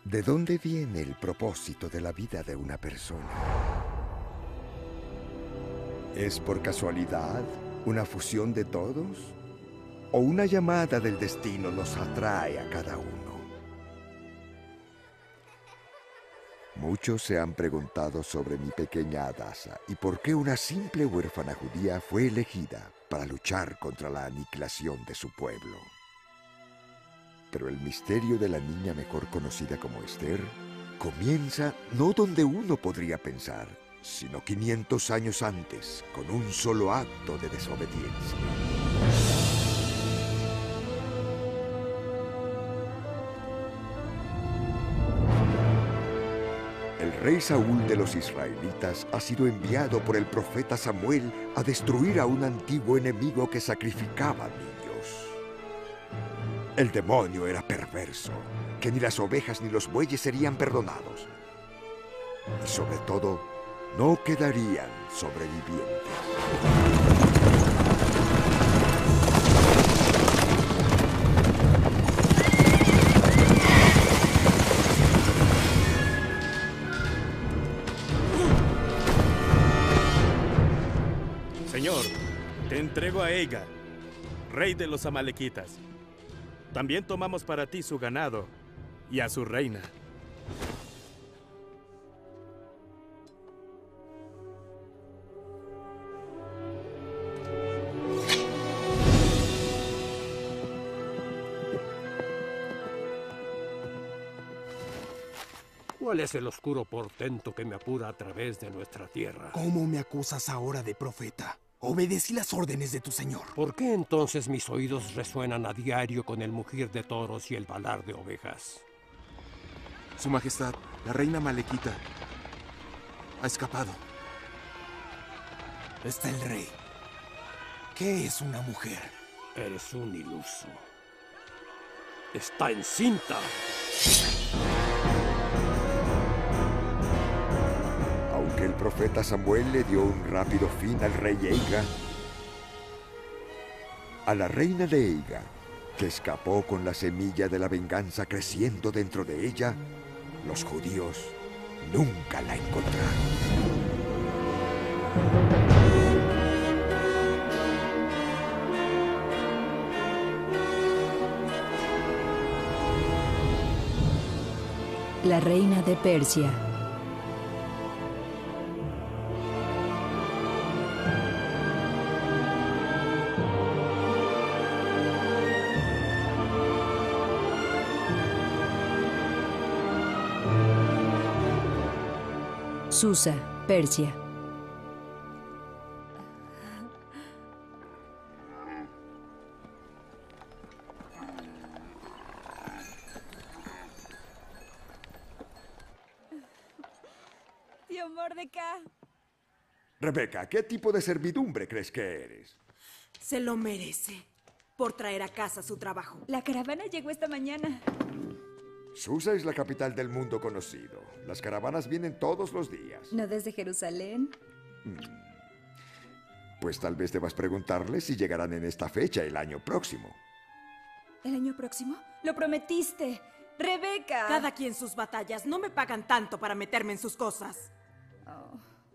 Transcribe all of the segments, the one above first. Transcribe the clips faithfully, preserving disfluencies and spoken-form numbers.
¿De dónde viene el propósito de la vida de una persona? ¿Es por casualidad una fusión de todos? ¿O una llamada del destino nos atrae a cada uno? Muchos se han preguntado sobre mi pequeña Hadassah y por qué una simple huérfana judía fue elegida para luchar contra la aniquilación de su pueblo. Pero el misterio de la niña mejor conocida como Esther comienza no donde uno podría pensar, sino quinientos años antes, con un solo acto de desobediencia. El rey Saúl de los israelitas ha sido enviado por el profeta Samuel a destruir a un antiguo enemigo que sacrificaba niños. El demonio era perverso, que ni las ovejas ni los bueyes serían perdonados. Y sobre todo, no quedarían sobrevivientes. Señor, te entrego a Eiga, rey de los amalequitas. También tomamos para ti su ganado y a su reina. ¿Cuál es el oscuro portento que me apura a través de nuestra tierra? ¿Cómo me acusas ahora de profeta? Obedecí las órdenes de tu señor. ¿Por qué entonces mis oídos resuenan a diario con el mugir de toros y el balar de ovejas? Su Majestad, la reina Malequita ha escapado. Está el rey. ¿Qué es una mujer? Eres un iluso. Está encinta. Aunque el profeta Samuel le dio un rápido fin al rey Eiga, a la reina de Eiga, que escapó con la semilla de la venganza creciendo dentro de ella, los judíos nunca la encontraron. La reina de Persia. Susa, Persia. Tío Mordecai. Rebeca, ¿qué tipo de servidumbre crees que eres? Se lo merece por traer a casa su trabajo. La caravana llegó esta mañana. Susa es la capital del mundo conocido. Las caravanas vienen todos los días. ¿No desde Jerusalén? Pues tal vez debas preguntarles si llegarán en esta fecha el año próximo. ¿El año próximo? ¡Lo prometiste! ¡Rebeca! Cada quien sus batallas. No me pagan tanto para meterme en sus cosas. Oh.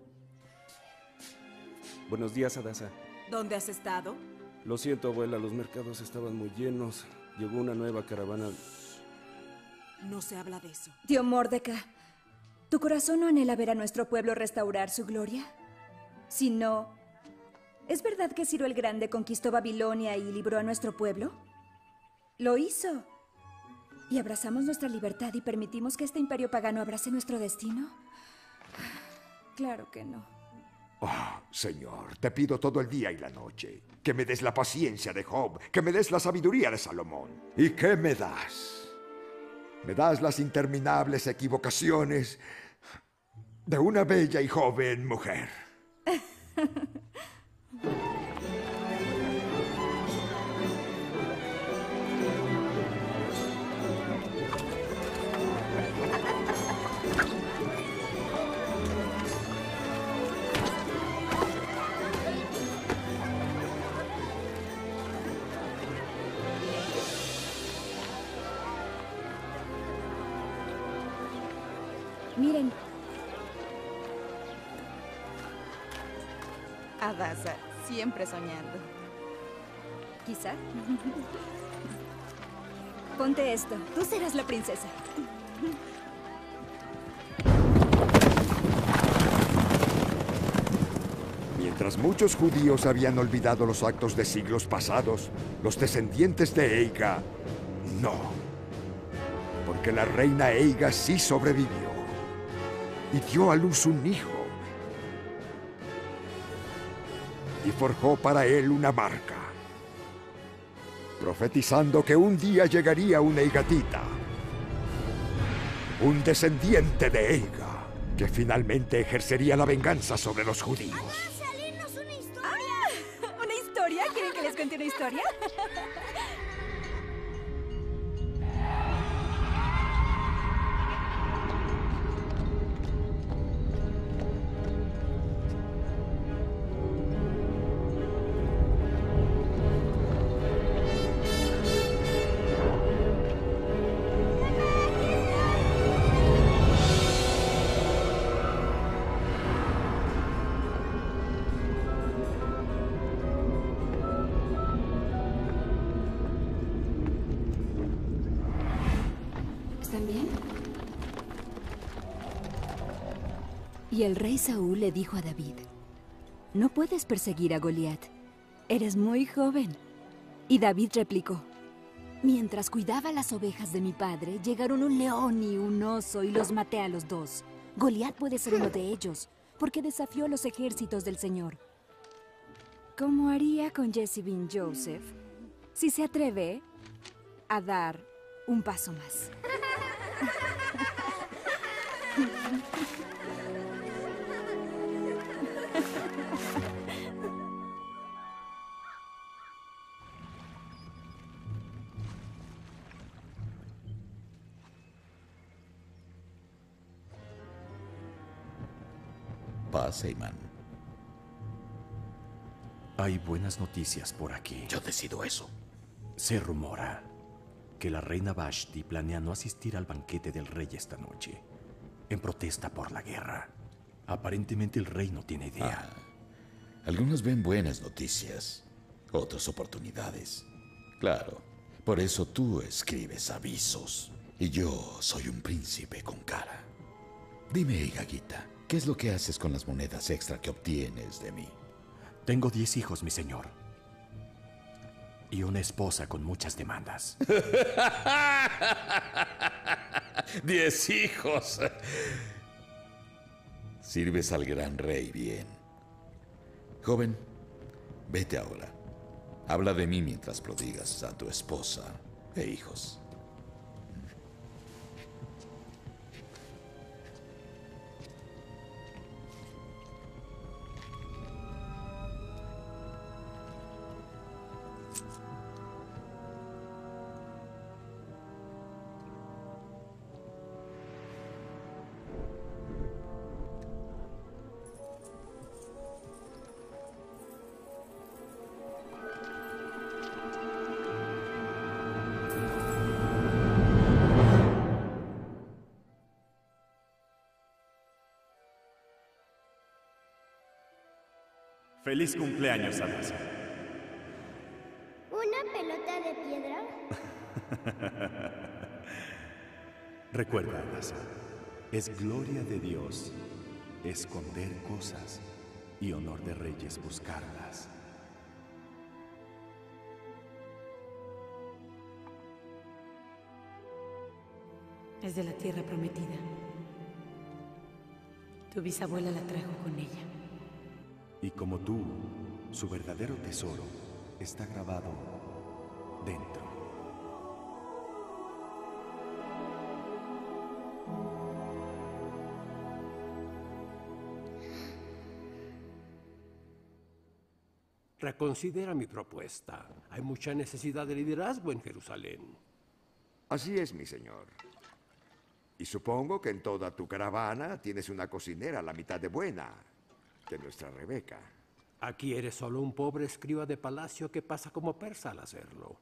Buenos días, Hadassah. ¿Dónde has estado? Lo siento, abuela. Los mercados estaban muy llenos. Llegó una nueva caravana. No se habla de eso. Tío Mordecai, ¿tu corazón no anhela ver a nuestro pueblo restaurar su gloria? Si no, ¿es verdad que Ciro el Grande conquistó Babilonia y libró a nuestro pueblo? Lo hizo. ¿Y abrazamos nuestra libertad y permitimos que este imperio pagano abrace nuestro destino? Claro que no. Oh, Señor, te pido todo el día y la noche que me des la paciencia de Job, que me des la sabiduría de Salomón. ¿Y qué me das? Me das las interminables equivocaciones de una bella y joven mujer. Miren. Hadassah, siempre soñando. Quizá. Ponte esto. Tú serás la princesa. Mientras muchos judíos habían olvidado los actos de siglos pasados, los descendientes de Eiga no. Porque la reina Eiga sí sobrevivió y dio a luz un hijo. Y forjó para él una marca, profetizando que un día llegaría una Eigatita, un descendiente de Eiga, que finalmente ejercería la venganza sobre los judíos. ¡Una historia! ¿Una historia? ¿Quieren que les cuente una historia? ¿Están bien? Y el rey Saúl le dijo a David: no puedes perseguir a Goliat. Eres muy joven. Y David replicó: mientras cuidaba las ovejas de mi padre, llegaron un león y un oso y los maté a los dos. Goliat puede ser uno de ellos, porque desafió a los ejércitos del Señor. ¿Cómo haría con Jesse Ben Joseph si se atreve a dar un paso más? Paz, Eyman. Hay buenas noticias por aquí. Yo decido eso. Se rumora que la reina Vashti planea no asistir al banquete del rey esta noche, en protesta por la guerra. Aparentemente el rey no tiene idea. Ah, algunos ven buenas noticias, otros oportunidades. Claro, por eso tú escribes avisos, y yo soy un príncipe con cara. Dime, Eigaguita, ¿qué es lo que haces con las monedas extra que obtienes de mí? Tengo diez hijos, mi señor. Y una esposa con muchas demandas. ¡Diez hijos! Sirves al gran rey bien. Joven, vete ahora. Habla de mí mientras prodigas a tu esposa e hijos. Feliz cumpleaños, Hadassah. ¿Una pelota de piedra? Recuerda, Hadassah, es gloria de Dios esconder cosas y honor de reyes buscarlas. Es de la tierra prometida. Tu bisabuela la trajo con ella. Y como tú, su verdadero tesoro está grabado dentro. Reconsidera mi propuesta. Hay mucha necesidad de liderazgo en Jerusalén. Así es, mi señor. Y supongo que en toda tu caravana tienes una cocinera la mitad de buena que nuestra Rebeca. Aquí eres solo un pobre escriba de palacio que pasa como persa al hacerlo.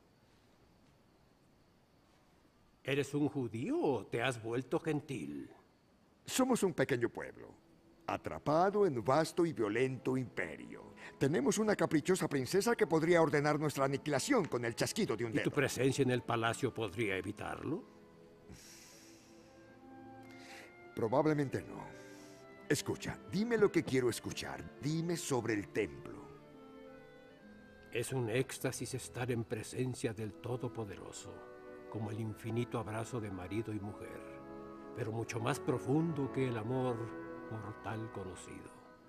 ¿Eres un judío o te has vuelto gentil? Somos un pequeño pueblo, atrapado en un vasto y violento imperio. Tenemos una caprichosa princesa que podría ordenar nuestra aniquilación con el chasquido de un ¿Y dedo. tu presencia en el palacio podría evitarlo? Probablemente no. Escucha, dime lo que quiero escuchar. Dime sobre el templo. Es un éxtasis estar en presencia del Todopoderoso, como el infinito abrazo de marido y mujer, pero mucho más profundo que el amor mortal conocido.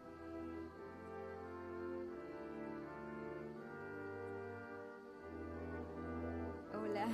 Hola.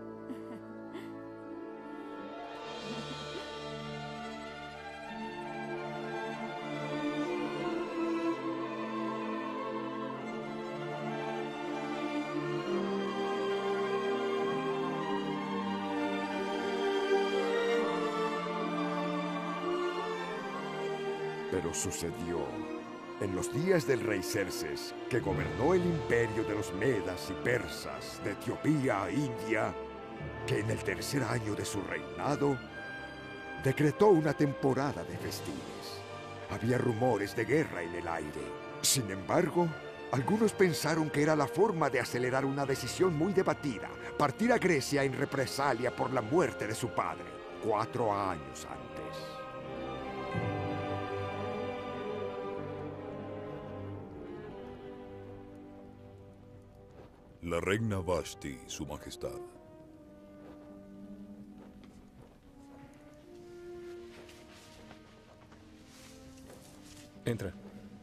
Pero sucedió en los días del rey Xerxes, que gobernó el imperio de los medas y persas de Etiopía a India, que en el tercer año de su reinado decretó una temporada de festines. Había rumores de guerra en el aire. Sin embargo, algunos pensaron que era la forma de acelerar una decisión muy debatida, partir a Grecia en represalia por la muerte de su padre, cuatro años antes. La reina Vashti, su majestad. Entra.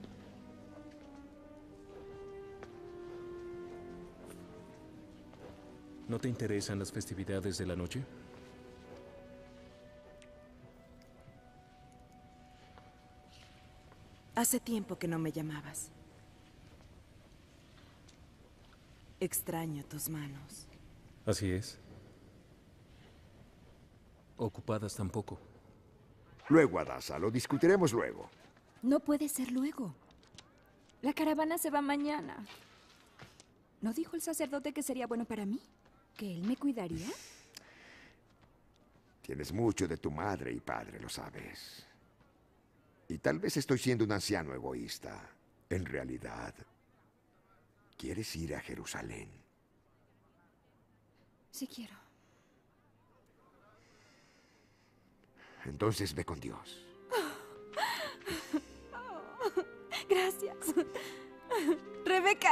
¿No te interesan las festividades de la noche? Hace tiempo que no me llamabas. Extraño tus manos. Así es. Ocupadas tampoco. Luego, Hadassah, lo discutiremos luego. No puede ser luego. La caravana se va mañana. ¿No dijo el sacerdote que sería bueno para mí? ¿Que él me cuidaría? Tienes mucho de tu madre y padre, lo sabes. Y tal vez estoy siendo un anciano egoísta. En realidad, ¿quieres ir a Jerusalén? Sí quiero. Entonces ve con Dios. Gracias. Rebeca.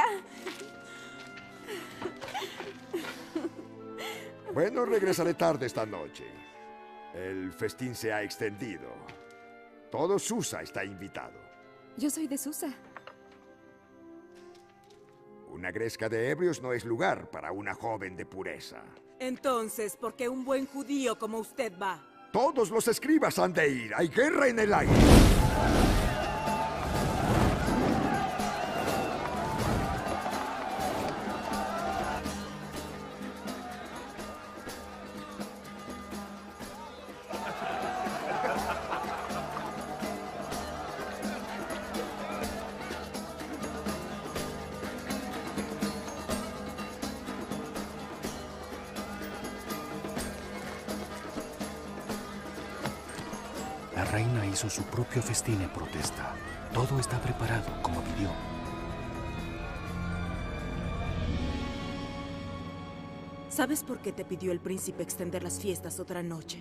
Bueno, regresaré tarde esta noche. El festín se ha extendido. Todo Susa está invitado. Yo soy de Susa. Una gresca de ebrios no es lugar para una joven de pureza. Entonces, ¿por qué un buen judío como usted va? Todos los escribas han de ir. Hay guerra en el aire. La reina hizo su propio festín en protesta. Todo está preparado como pidió. ¿Sabes por qué te pidió el príncipe extender las fiestas otra noche?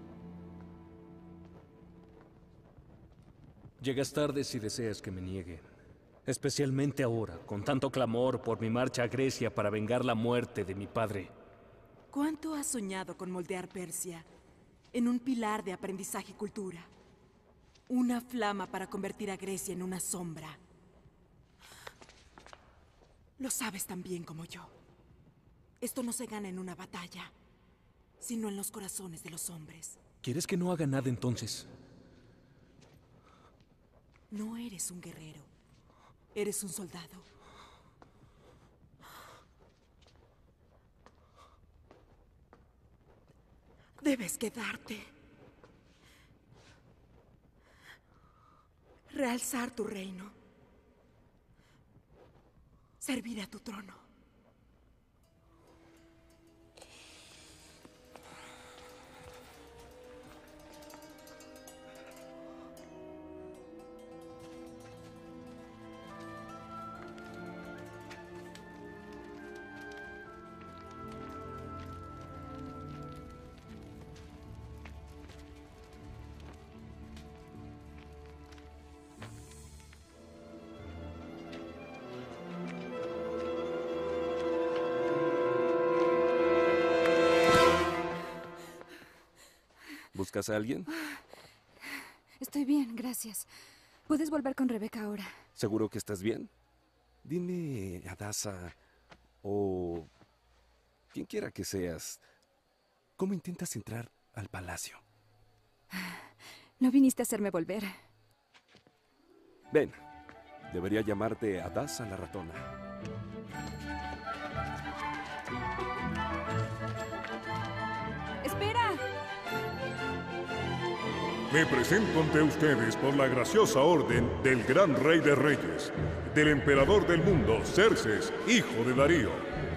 Llegas tarde si deseas que me niegue. Especialmente ahora, con tanto clamor por mi marcha a Grecia para vengar la muerte de mi padre. ¿Cuánto has soñado con moldear Persia en un pilar de aprendizaje y cultura? Una flama para convertir a Grecia en una sombra. Lo sabes tan bien como yo. Esto no se gana en una batalla, sino en los corazones de los hombres. ¿Quieres que no haga nada entonces? No eres un guerrero. Eres un soldado. Debes quedarte. Realzar tu reino. Servir a tu trono. ¿Buscas a alguien? Estoy bien, gracias. Puedes volver con Rebeca ahora. ¿Seguro que estás bien? Dime, Hadassah, o quien quiera que seas, ¿cómo intentas entrar al palacio? No viniste a hacerme volver. Ven, debería llamarte Hadassah la ratona. ¡Espera! Me presento ante ustedes por la graciosa orden del gran rey de reyes, del emperador del mundo, Xerxes, hijo de Darío.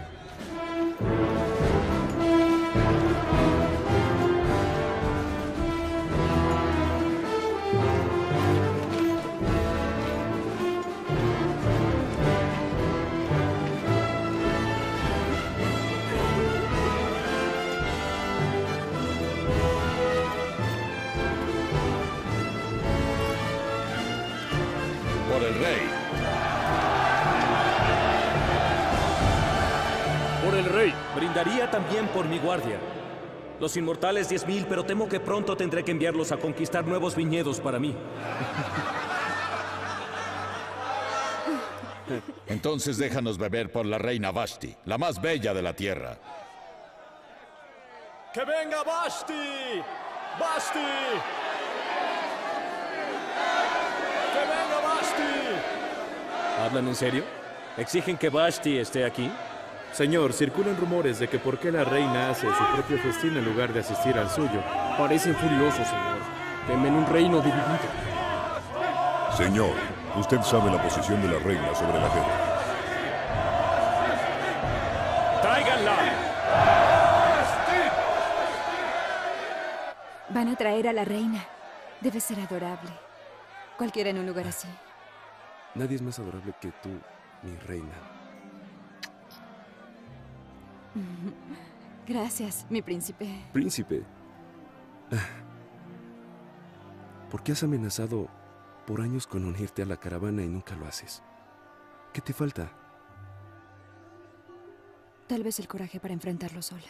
Por el rey. Por el rey. Brindaría también por mi guardia. Los inmortales diez mil, pero temo que pronto tendré que enviarlos a conquistar nuevos viñedos para mí. Entonces déjanos beber por la reina Vashti, la más bella de la tierra. ¡Que venga Vashti! ¡Vashti! ¡Que venga Vashti! ¿Hablan en serio? ¿Exigen que Vashti esté aquí? Señor, circulan rumores de que por qué la reina hace su propio festín en lugar de asistir al suyo. Parecen furiosos, señor. Temen un reino dividido. Señor, usted sabe la posición de la reina sobre la guerra. ¡Tráiganla! Van a traer a la reina. Debe ser adorable. Cualquiera en un lugar así. Nadie es más adorable que tú, mi reina. Gracias, mi príncipe. Príncipe. ¿Por qué has amenazado por años con unirte a la caravana y nunca lo haces? ¿Qué te falta? Tal vez el coraje para enfrentarlo sola.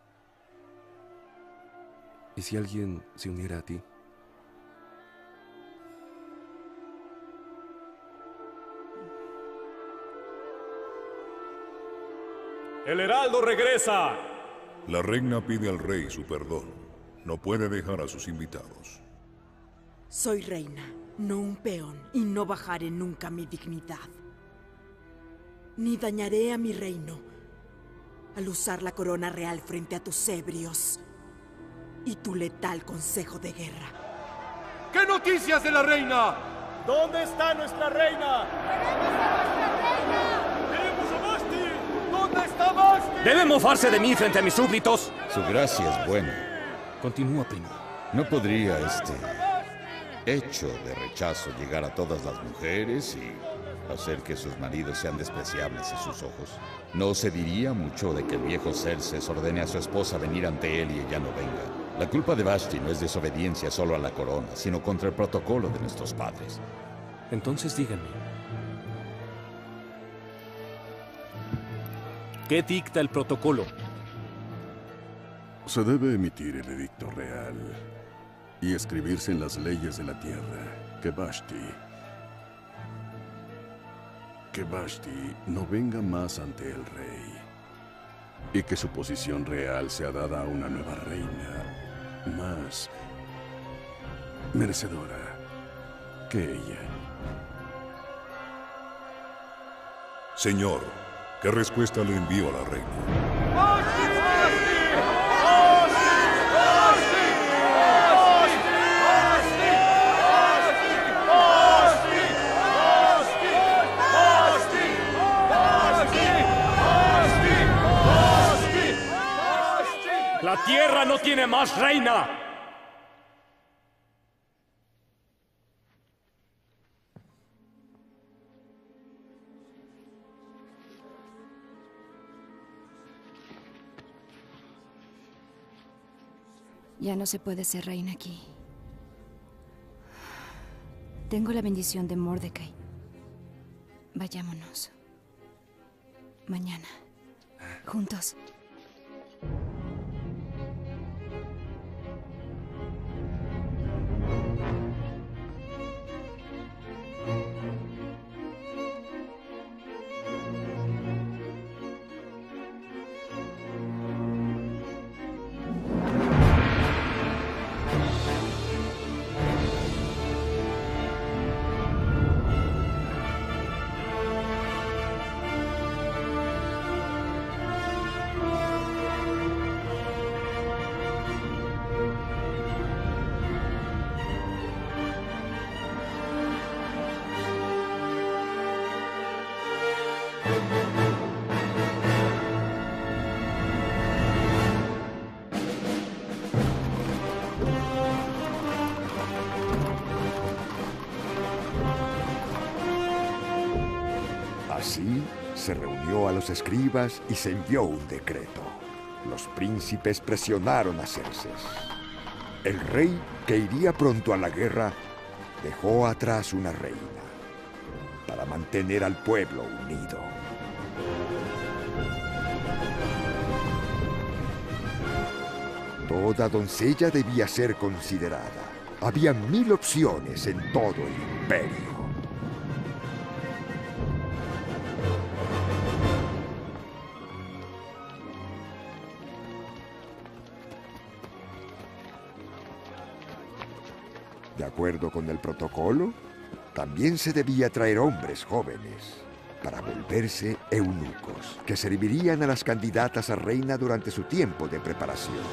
¿Y si alguien se uniera a ti? ¡El heraldo regresa! La reina pide al rey su perdón. No puede dejar a sus invitados. Soy reina, no un peón, y no bajaré nunca mi dignidad. Ni dañaré a mi reino al usar la corona real frente a tus ebrios y tu letal consejo de guerra. ¿Qué noticias de la reina? ¿Dónde está nuestra reina? ¡Queremos a Vashti! ¿Dónde está Vashti? ¿Debe mofarse de mí frente a mis súbditos? Su gracia es buena. Continúa, primo. ¿No podría este hecho de rechazo llegar a todas las mujeres y hacer que sus maridos sean despreciables a sus ojos? No se diría mucho de que el viejo Xerxes ordene a su esposa venir ante él y ella no venga. La culpa de Vashti no es desobediencia solo a la corona, sino contra el protocolo de nuestros padres. Entonces díganme, ¿qué dicta el protocolo? Se debe emitir el edicto real y escribirse en las leyes de la tierra que Vashti, que Vashti no venga más ante el rey y que su posición real sea dada a una nueva reina más merecedora que ella. Señor, ¿qué respuesta le envío a la reina? ¡La tierra no tiene más reina! Ya no se puede ser reina aquí. Tengo la bendición de Mordecai. Vayámonos. Mañana. Juntos. Se reunió a los escribas y se envió un decreto. Los príncipes presionaron a Xerxes. El rey, que iría pronto a la guerra, dejó atrás una reina para mantener al pueblo unido. Toda doncella debía ser considerada. Había mil opciones en todo el imperio. De acuerdo con el protocolo, también se debía traer hombres jóvenes para volverse eunucos, que servirían a las candidatas a reina durante su tiempo de preparación.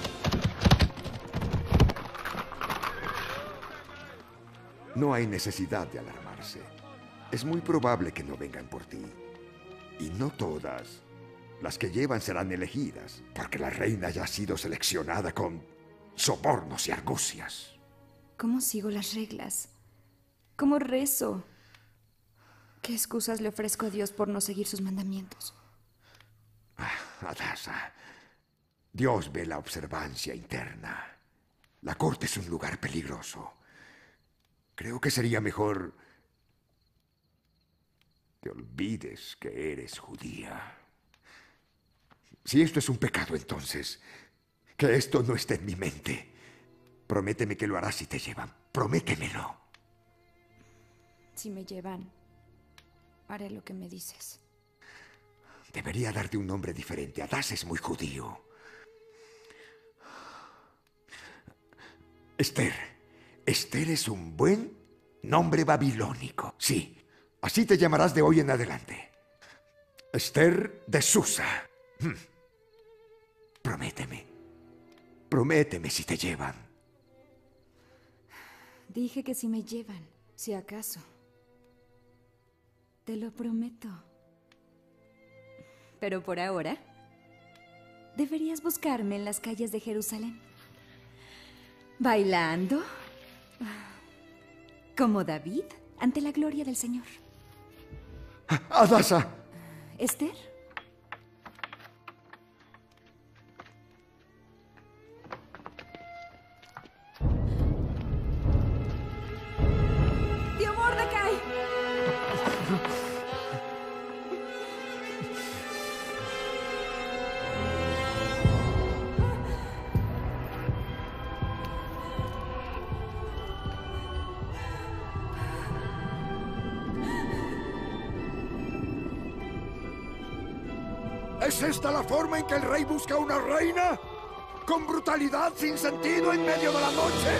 No hay necesidad de alarmarse. Es muy probable que no vengan por ti. Y no todas las que llevan serán elegidas, porque la reina ya ha sido seleccionada con sobornos y argucias. ¿Cómo sigo las reglas? ¿Cómo rezo? ¿Qué excusas le ofrezco a Dios por no seguir sus mandamientos? Ah, Hadassah, Dios ve la observancia interna. La corte es un lugar peligroso. Creo que sería mejor que olvides que eres judía. Si esto es un pecado, entonces, que esto no esté en mi mente. Prométeme que lo harás si te llevan. Prométemelo. Si me llevan, haré lo que me dices. Debería darte un nombre diferente. Hadassah es muy judío. Esther. Esther es un buen nombre babilónico. Sí, así te llamarás de hoy en adelante. Esther de Susa. Hmm. Prométeme. Prométeme si te llevan. Dije que si me llevan, si acaso. Te lo prometo. Pero por ahora, deberías buscarme en las calles de Jerusalén. Bailando, como David, ante la gloria del Señor. Hadassah. ¿Esther? ¡Tío Mordecai! ¿Es esta la forma en que el rey busca una reina? ¿Con brutalidad sin sentido en medio de la noche?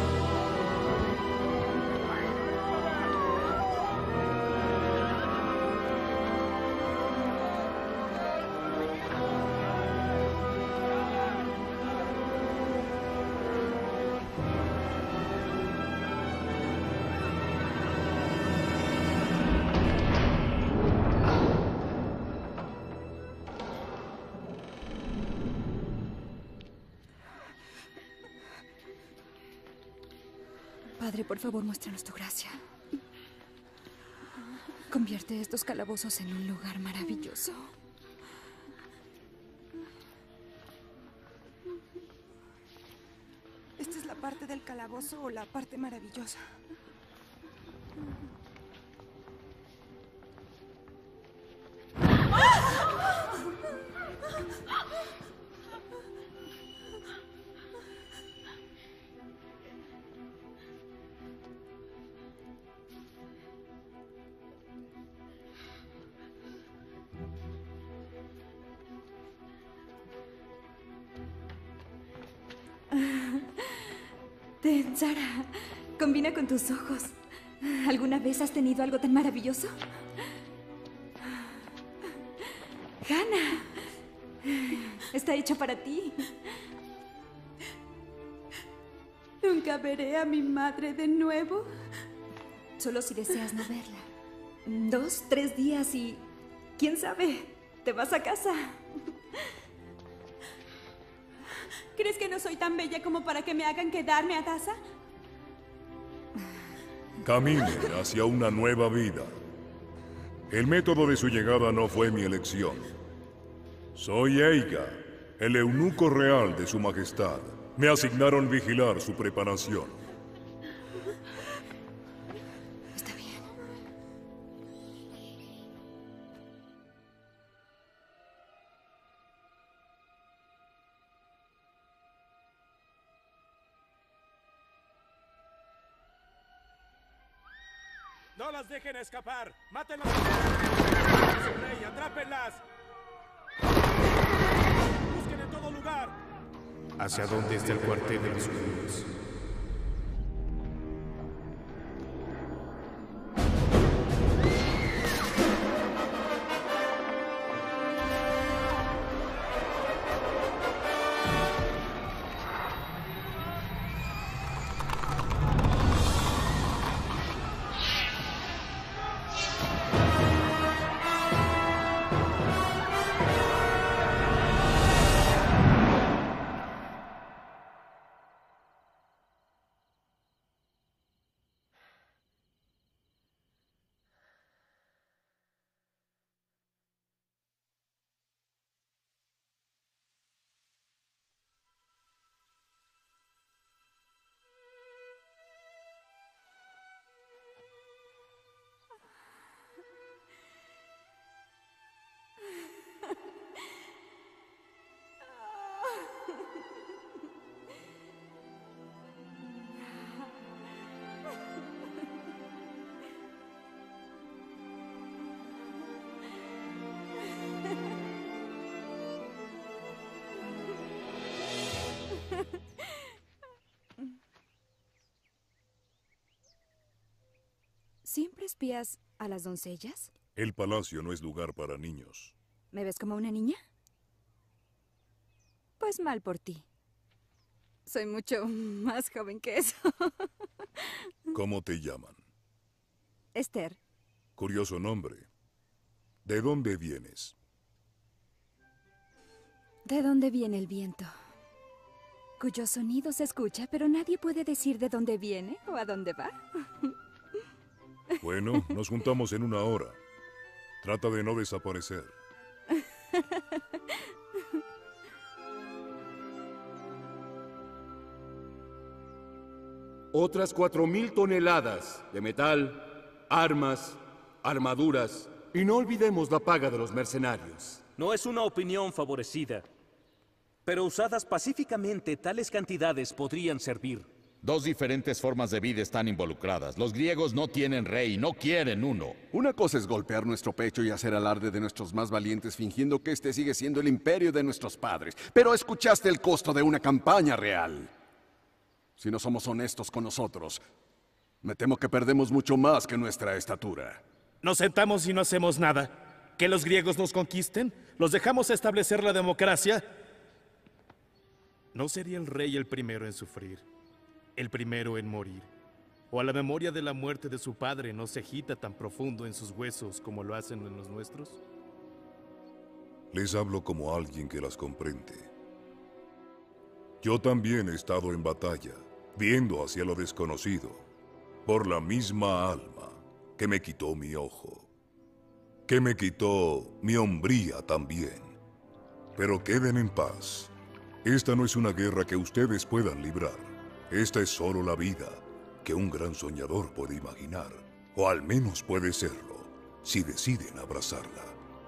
Padre, por favor, muéstranos tu gracia. Convierte estos calabozos en un lugar maravilloso. ¿Esta es la parte del calabozo o la parte maravillosa? Ten, Sara, combina con tus ojos. ¿Alguna vez has tenido algo tan maravilloso? Hannah, está hecho para ti. ¿Nunca veré a mi madre de nuevo? Solo si deseas no verla. Dos, tres días y... ¿quién sabe? Te vas a casa. ¿Crees que no soy tan bella como para que me hagan quedarme, Hadassah? Camine hacia una nueva vida. El método de su llegada no fue mi elección. Soy Eiga, el eunuco real de su majestad. Me asignaron vigilar su preparación. Está bien. ¡No las dejen escapar! ¡Mátenlas! ¡Rey, atrápenlas! ¡Busquen en todo lugar! ¿Hacia dónde está el cuartel de los judíos? ¿Siempre espías a las doncellas? El palacio no es lugar para niños. ¿Me ves como una niña? Pues mal por ti. Soy mucho más joven que eso. ¿Cómo te llaman? Esther. Curioso nombre. ¿De dónde vienes? ¿De dónde viene el viento? Cuyo sonido se escucha, pero nadie puede decir de dónde viene o a dónde va. Bueno, nos juntamos en una hora. Trata de no desaparecer. Otras cuatro mil toneladas de metal, armas, armaduras. Y no olvidemos la paga de los mercenarios. No es una opinión favorecida, pero usadas pacíficamente, tales cantidades podrían servir. Dos diferentes formas de vida están involucradas. Los griegos no tienen rey, no quieren uno. Una cosa es golpear nuestro pecho y hacer alarde de nuestros más valientes fingiendo que este sigue siendo el imperio de nuestros padres. Pero escuchaste el costo de una campaña real. Si no somos honestos con nosotros, me temo que perdemos mucho más que nuestra estatura. Nos sentamos y no hacemos nada. ¿Que los griegos nos conquisten? ¿Los dejamos establecer la democracia? ¿No sería el rey el primero en sufrir? ¿El primero en morir? ¿O a la memoria de la muerte de su padre no se agita tan profundo en sus huesos como lo hacen en los nuestros? Les hablo como alguien que las comprende. Yo también he estado en batalla, viendo hacia lo desconocido, por la misma alma que me quitó mi ojo, que me quitó mi hombría también. Pero queden en paz. Esta no es una guerra que ustedes puedan librar. Esta es solo la vida que un gran soñador puede imaginar, o al menos puede serlo, si deciden abrazarla.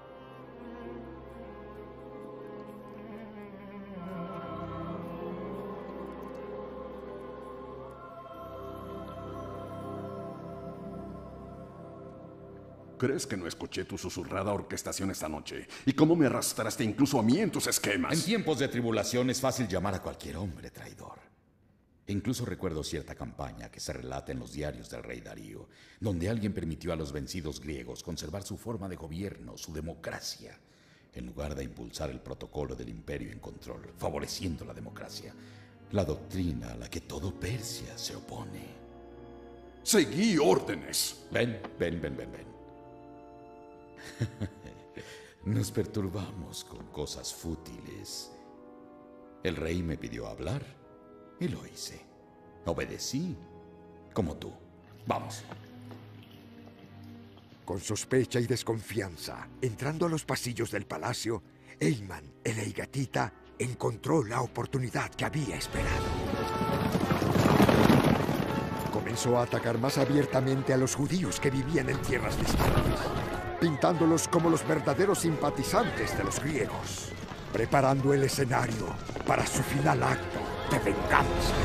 ¿Crees que no escuché tu susurrada orquestación esta noche? ¿Y cómo me arrastraste incluso a mí en tus esquemas? En tiempos de tribulación es fácil llamar a cualquier hombre traidor. Incluso recuerdo cierta campaña que se relata en los diarios del rey Darío, donde alguien permitió a los vencidos griegos conservar su forma de gobierno, su democracia, en lugar de impulsar el protocolo del imperio en control, favoreciendo la democracia, la doctrina a la que todo Persia se opone. Seguí órdenes. Ven, ven, ven, ven, ven. Nos perturbamos con cosas fútiles. El rey me pidió hablar y lo hice. Obedecí, como tú. Vamos. Con sospecha y desconfianza, entrando a los pasillos del palacio, Eyman, el Eigatita, encontró la oportunidad que había esperado. Comenzó a atacar más abiertamente a los judíos que vivían en tierras distantes, pintándolos como los verdaderos simpatizantes de los griegos, preparando el escenario para su final acto de venganza.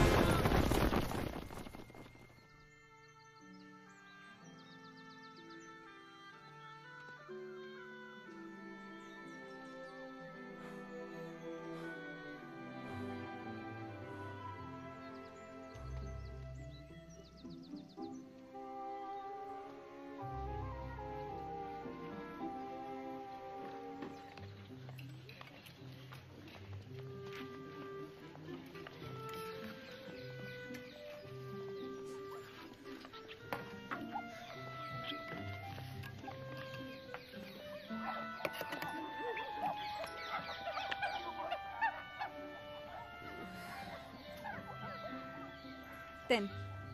Ten.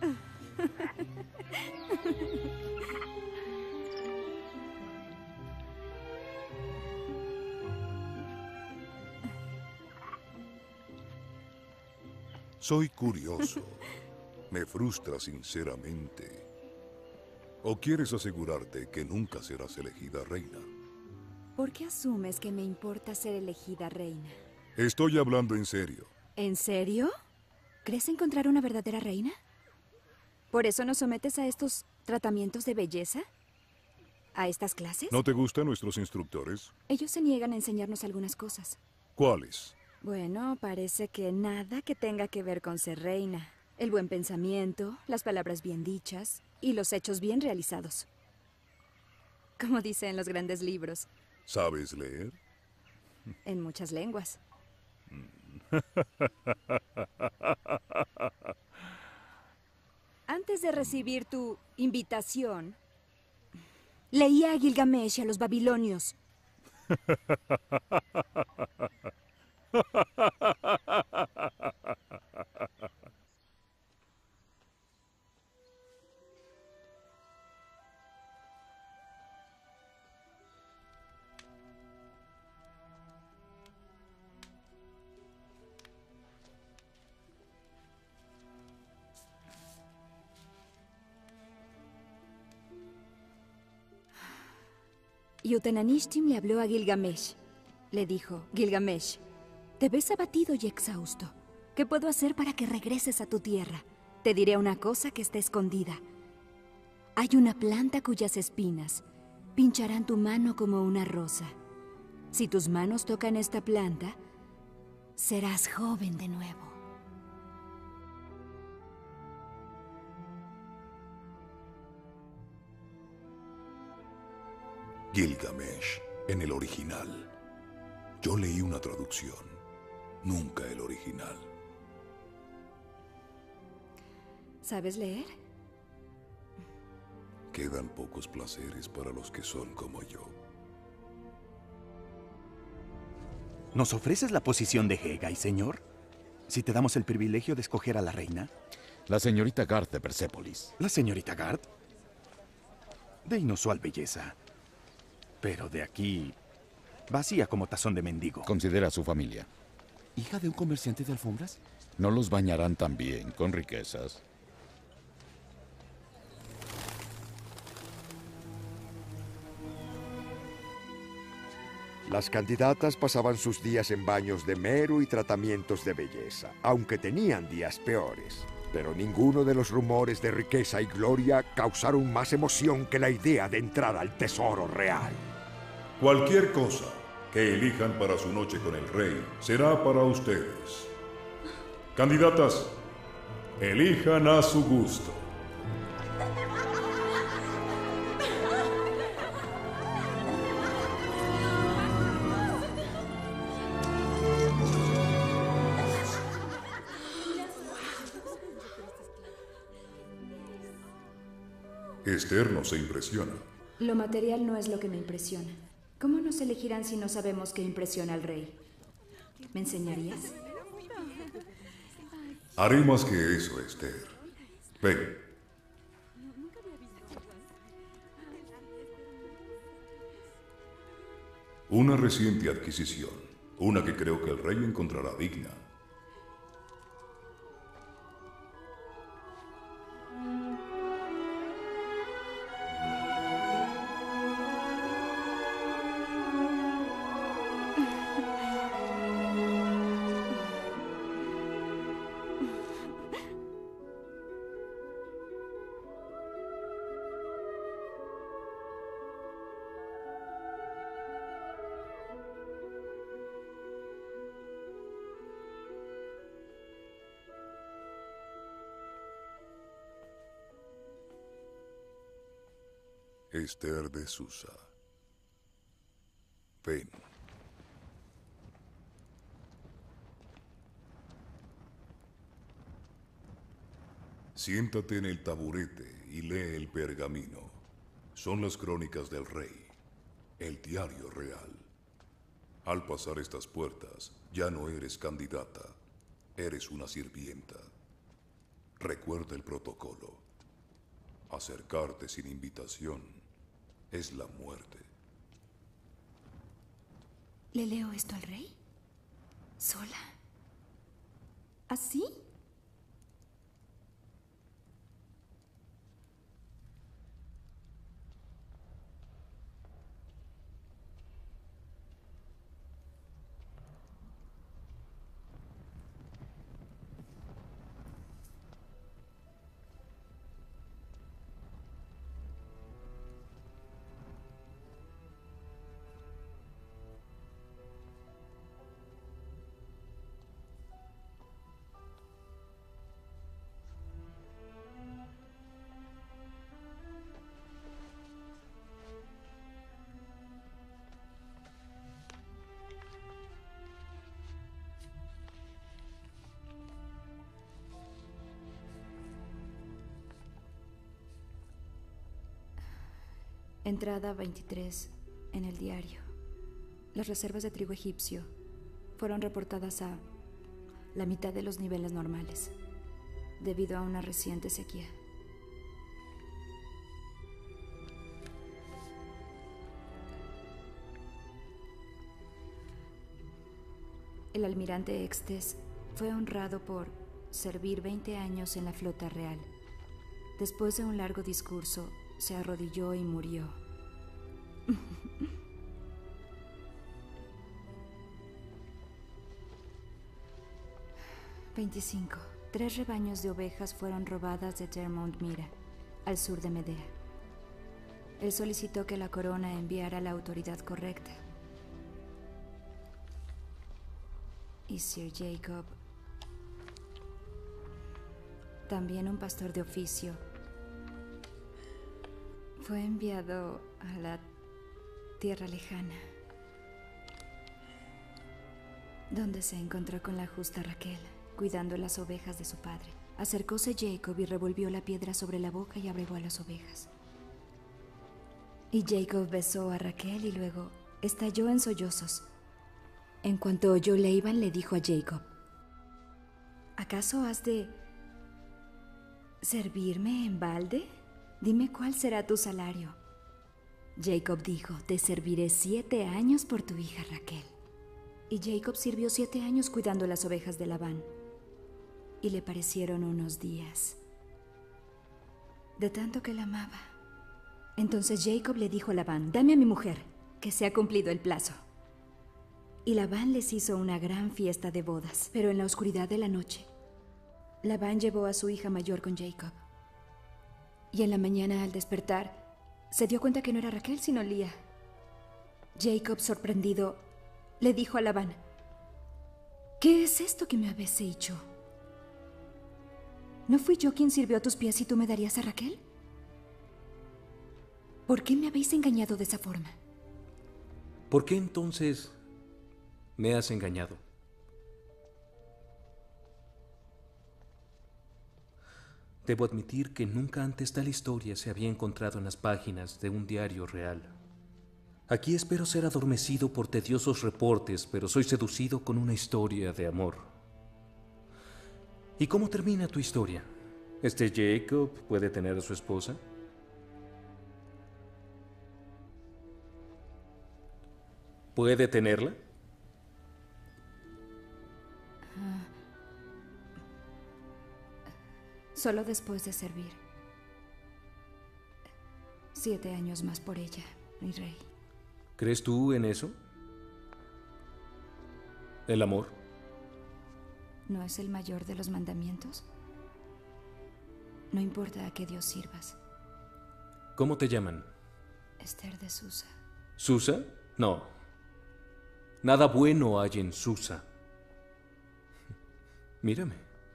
Soy curioso. Me frustra sinceramente. ¿O quieres asegurarte que nunca serás elegida reina? ¿Por qué asumes que me importa ser elegida reina? Estoy hablando en serio. ¿En serio? ¿Crees encontrar una verdadera reina? ¿Por eso nos sometes a estos tratamientos de belleza? ¿A estas clases? ¿No te gustan nuestros instructores? Ellos se niegan a enseñarnos algunas cosas. ¿Cuáles? Bueno, parece que nada que tenga que ver con ser reina. El buen pensamiento, las palabras bien dichas y los hechos bien realizados. Como dice en los grandes libros. ¿Sabes leer? En muchas lenguas. Antes de recibir tu invitación, leía a Gilgamesh y a los babilonios. Y Utananishtim le habló a Gilgamesh. Le dijo, Gilgamesh, te ves abatido y exhausto. ¿Qué puedo hacer para que regreses a tu tierra? Te diré una cosa que está escondida. Hay una planta cuyas espinas pincharán tu mano como una rosa. Si tus manos tocan esta planta, serás joven de nuevo. Gilgamesh, en el original. Yo leí una traducción, nunca el original. ¿Sabes leer? Quedan pocos placeres para los que son como yo. ¿Nos ofreces la posición de Hegai, señor? Si te damos el privilegio de escoger a la reina. La señorita Garth de Persépolis. ¿La señorita Garth? De inusual belleza. Pero de aquí, vacía como tazón de mendigo. Considera a su familia. ¿Hija de un comerciante de alfombras? No los bañarán tan bien con riquezas. Las candidatas pasaban sus días en baños de mero y tratamientos de belleza, aunque tenían días peores. Pero ninguno de los rumores de riqueza y gloria causaron más emoción que la idea de entrar al tesoro real. Cualquier cosa que elijan para su noche con el rey será para ustedes. Candidatas, elijan a su gusto. Esther no se impresiona. Lo material no es lo que me impresiona. ¿Cómo nos elegirán si no sabemos qué impresiona al rey? ¿Me enseñarías? Haré más que eso, Esther. Ven. Una reciente adquisición, una que creo que el rey encontrará digna. Esther de Susa. Ven. Siéntate en el taburete y lee el pergamino. Son las crónicas del rey, el diario real. Al pasar estas puertas, ya no eres candidata, eres una sirvienta. Recuerda el protocolo. Acercarte sin invitación es la muerte. ¿Le leo esto al rey? ¿Sola? ¿Así? Entrada veintitrés en el diario. Las reservas de trigo egipcio fueron reportadas a la mitad de los niveles normales, debido a una reciente sequía. El almirante Extes fue honrado por servir veinte años en la flota real. Después de un largo discurso, se arrodilló y murió. veinticinco. Tres rebaños de ovejas fueron robadas de Termont Mira, al sur de Medea. Él solicitó que la corona enviara a la autoridad correcta. Y Sir Jacob, también un pastor de oficio, fue enviado a la tierra lejana, donde se encontró con la justa Raquel, cuidando las ovejas de su padre. Acercóse Jacob y revolvió la piedra sobre la boca y abrevó a las ovejas. Y Jacob besó a Raquel y luego estalló en sollozos. En cuanto oyó Laban, le dijo a Jacob: ¿acaso has de servirme en balde? Dime cuál será tu salario. Jacob dijo: te serviré siete años por tu hija Raquel. Y Jacob sirvió siete años cuidando las ovejas de Labán. Y le parecieron unos días, de tanto que la amaba. Entonces Jacob le dijo a Labán: dame a mi mujer, que se ha cumplido el plazo. Y Labán les hizo una gran fiesta de bodas. Pero en la oscuridad de la noche, Labán llevó a su hija mayor con Jacob. Y en la mañana, al despertar, se dio cuenta que no era Raquel, sino Lía. Jacob, sorprendido, le dijo a Labán: ¿qué es esto que me habéis hecho? ¿No fui yo quien sirvió a tus pies y tú me darías a Raquel? ¿Por qué me habéis engañado de esa forma? ¿Por qué entonces me has engañado? Debo admitir que nunca antes tal historia se había encontrado en las páginas de un diario real. Aquí espero ser adormecido por tediosos reportes, pero soy seducido con una historia de amor. ¿Y cómo termina tu historia? ¿Este Jacob puede tener a su esposa? ¿Puede tenerla? Ah. Solo después de servir. Siete años más por ella, mi rey. ¿Crees tú en eso? ¿El amor? ¿No es el mayor de los mandamientos? No importa a qué Dios sirvas. ¿Cómo te llaman? Esther de Susa. ¿Susa? No. Nada bueno hay en Susa. Mírame.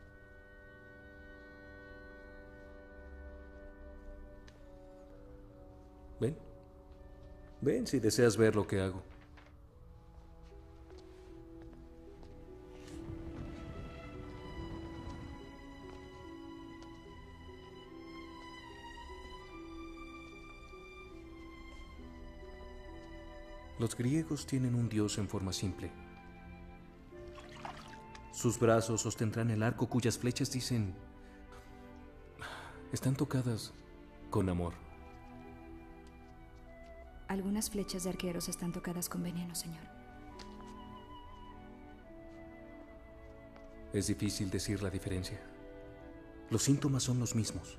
Ven. Ven si deseas ver lo que hago. Los griegos tienen un dios en forma simple. Sus brazos sostendrán el arco cuyas flechas dicen... están tocadas con amor. Algunas flechas de arqueros están tocadas con veneno, señor. Es difícil decir la diferencia. Los síntomas son los mismos.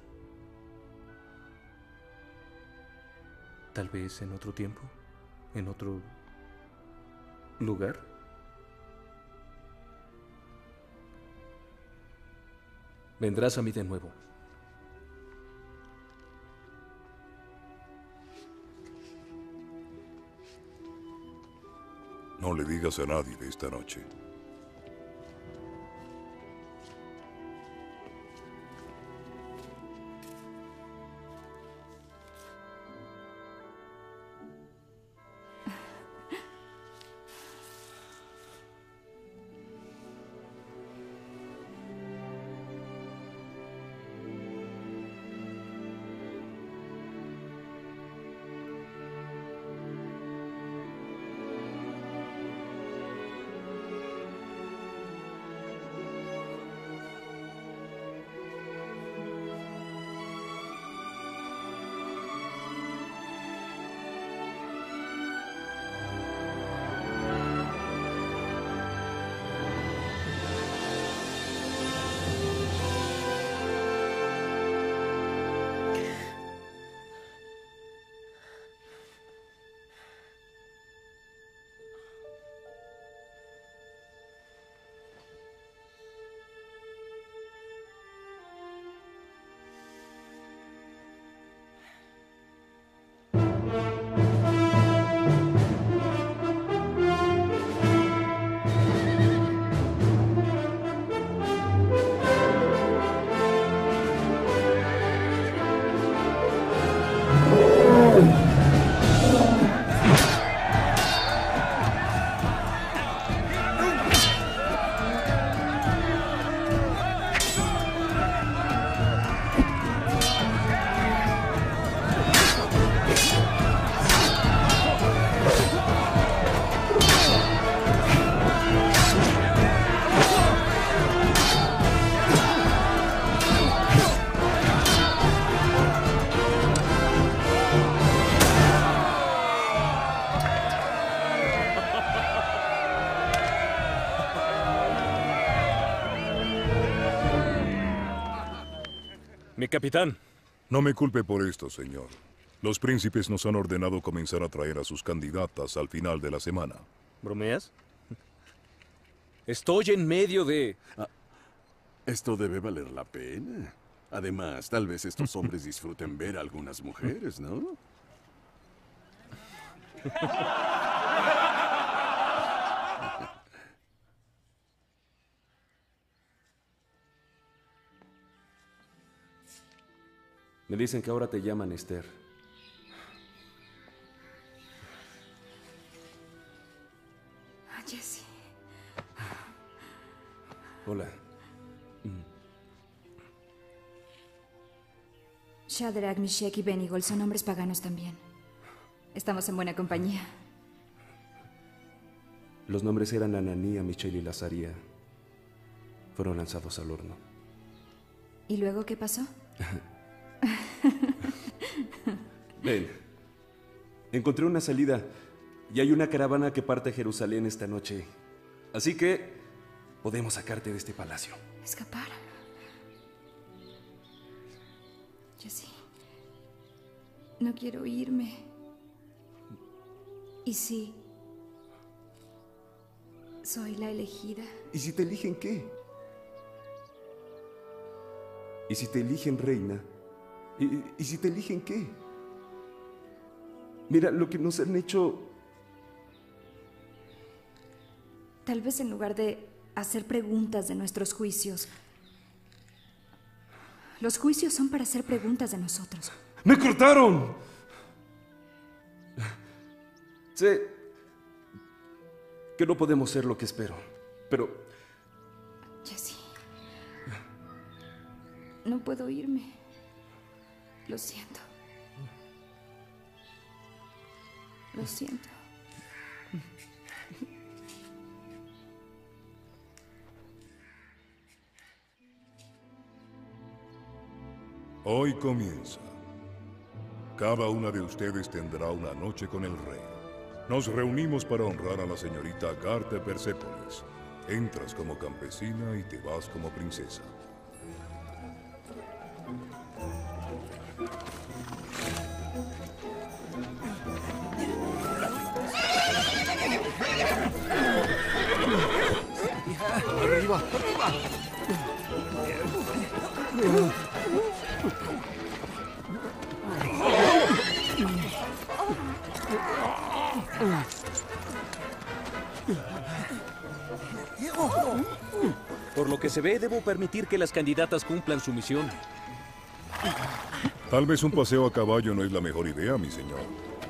Tal vez en otro tiempo, en otro lugar. Vendrás a mí de nuevo. No le digas a nadie de esta noche. Mi capitán. No me culpe por esto, señor. Los príncipes nos han ordenado comenzar a traer a sus candidatas al final de la semana. ¿Bromeas? Estoy en medio de... Ah, esto debe valer la pena. Además, tal vez estos hombres disfruten ver a algunas mujeres, ¿no? Me dicen que ahora te llaman Esther. Ah, Jesse. Hola. Shadrach, Meshach y Benigol son hombres paganos también. Estamos en buena compañía. Los nombres eran Ananía, Michel y Lazaría. Fueron lanzados al horno. ¿Y luego qué pasó? Ven. Encontré una salida Y hay una caravana que parte a Jerusalén esta noche. Así que podemos sacarte de este palacio. Escapar. Jesse, no quiero irme. ¿Y si soy la elegida? ¿Y si te eligen qué? ¿Y si te eligen reina? ¿Y, y si te eligen qué? Mira, lo que nos han hecho... Tal vez en lugar de hacer preguntas de nuestros juicios, los juicios son para hacer preguntas de nosotros. ¡Me cortaron! Sé que no podemos ser lo que espero, pero... Jesse, no puedo irme. Lo siento. Lo siento. Hoy comienza. Cada una de ustedes tendrá una noche con el rey. Nos reunimos para honrar a la señorita Agarte Persépolis. Entras como campesina y te vas como princesa. ¡Arriba! ¡Arriba! Por lo que se ve, debo permitir que las candidatas cumplan su misión. Tal vez un paseo a caballo no es la mejor idea, mi señor.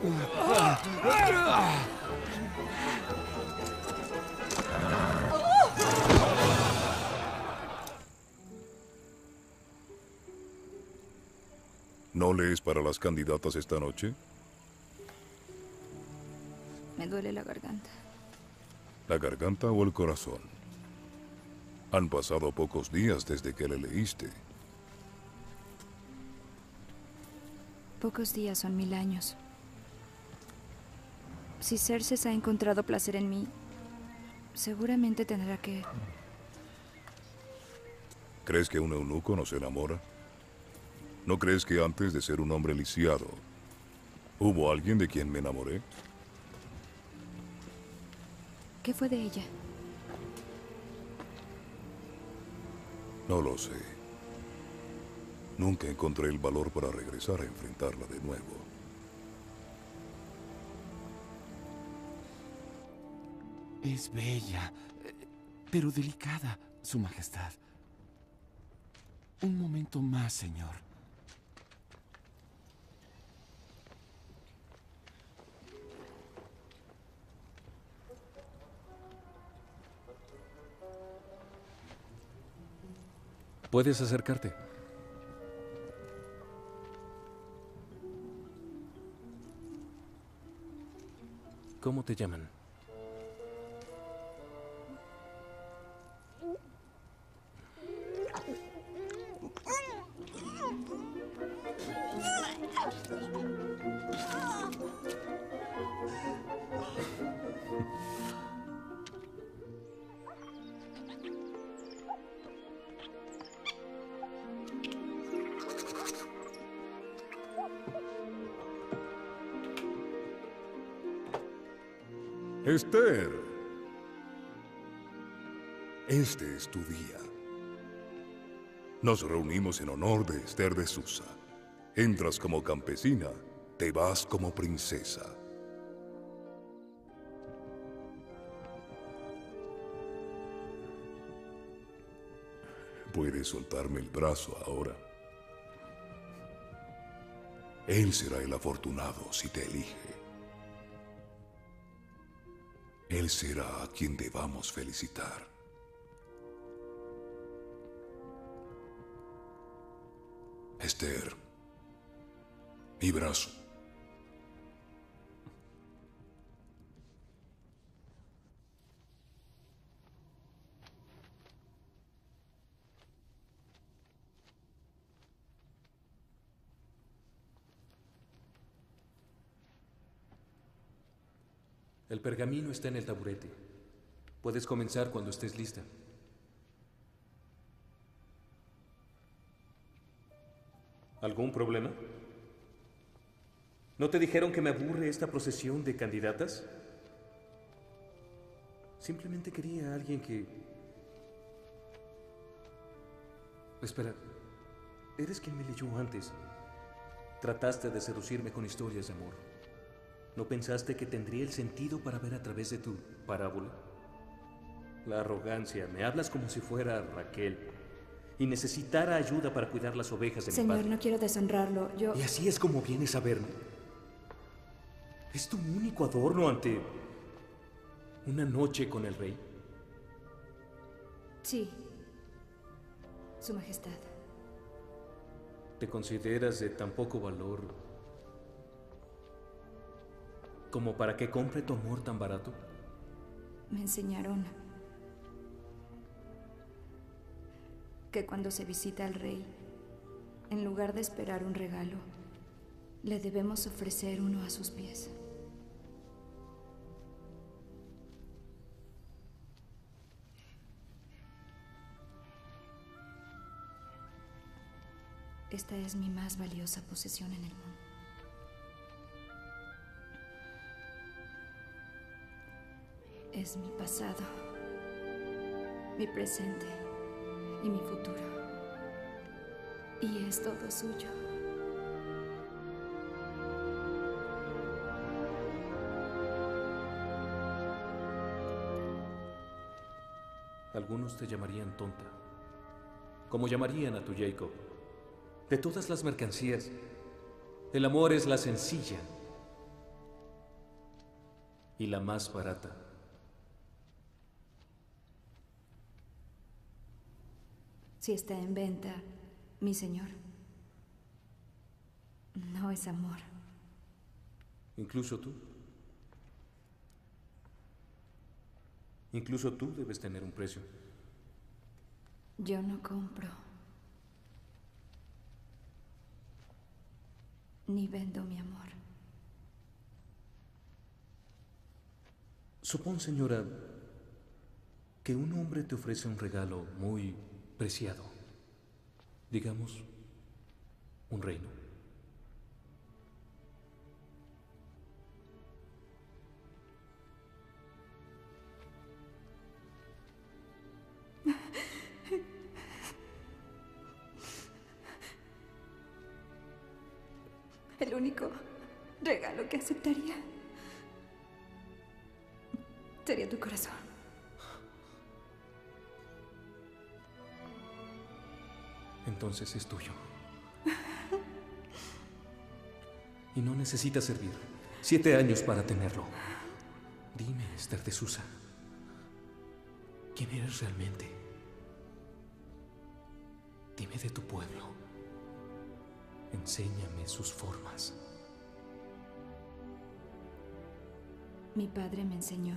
¿No lees para las candidatas esta noche? Me duele la garganta. ¿La garganta o el corazón? Han pasado pocos días desde que le leíste. Pocos días son mil años. Si Cerces ha encontrado placer en mí, seguramente tendrá que... ¿Crees que un eunuco no se enamora? ¿No crees que antes de ser un hombre lisiado, hubo alguien de quien me enamoré? ¿Qué fue de ella? No lo sé. Nunca encontré el valor para regresar a enfrentarla de nuevo. Es bella, pero delicada, Su Majestad. Un momento más, señor. Puedes acercarte. ¿Cómo te llaman? Esther, este es tu día. Nos reunimos en honor de Esther de Susa. Entras como campesina, te vas como princesa. ¿Puedes soltarme el brazo ahora? Él será el afortunado si te elige. Él será a quien debamos felicitar. Esther, mi brazo. El pergamino está en el taburete. Puedes comenzar cuando estés lista. ¿Algún problema? ¿No te dijeron que me aburre esta procesión de candidatas? Simplemente quería a alguien que... Espera, ¿eres quien me leyó antes? Trataste de seducirme con historias de amor. ¿No pensaste que tendría el sentido para ver a través de tu parábola? La arrogancia, me hablas como si fuera Raquel y necesitara ayuda para cuidar las ovejas de mi Señor, padre. no quiero deshonrarlo. Yo... ¿Y así es como vienes a verme? ¿Es tu único adorno ante una noche con el rey? Sí, Su Majestad. ¿Te consideras de tan poco valor como para que compre tu amor tan barato? Me enseñaron que cuando se visita al rey, en lugar de esperar un regalo, le debemos ofrecer uno a sus pies. Esta es mi más valiosa posesión en el mundo. Es mi pasado, mi presente y mi futuro. Y es todo suyo. Algunos te llamarían tonta, como llamarían a tu Jacob. De todas las mercancías, el amor es la sencilla y la más barata. Si está en venta, mi señor, no es amor. Incluso tú. Incluso tú debes tener un precio. Yo no compro. Ni vendo mi amor. Supón, señora, que un hombre te ofrece un regalo muy preciado. Digamos, un reino. El único regalo que aceptaría sería tu corazón. Entonces es tuyo. Y no necesitas servir. Siete años para tenerlo. Dime, Esther de Susa, ¿quién eres realmente? Dime de tu pueblo. Enséñame sus formas. Mi padre me enseñó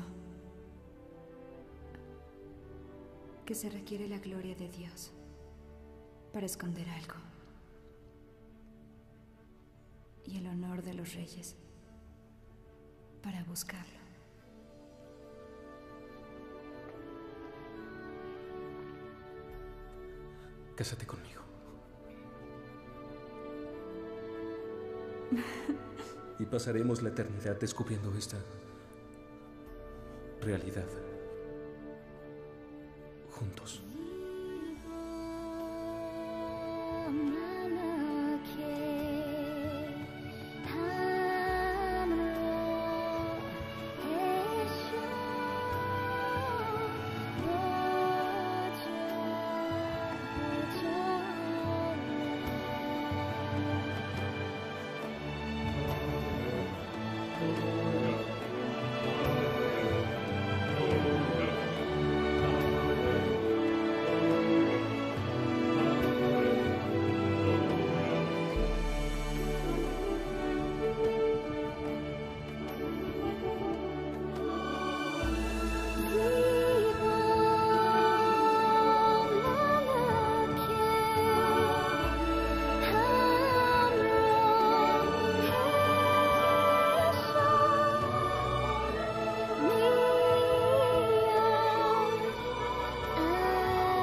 que se requiere la gloria de Dios para esconder algo, y el honor de los reyes para buscarlo. Cásate conmigo. Y pasaremos la eternidad descubriendo esta realidad juntos.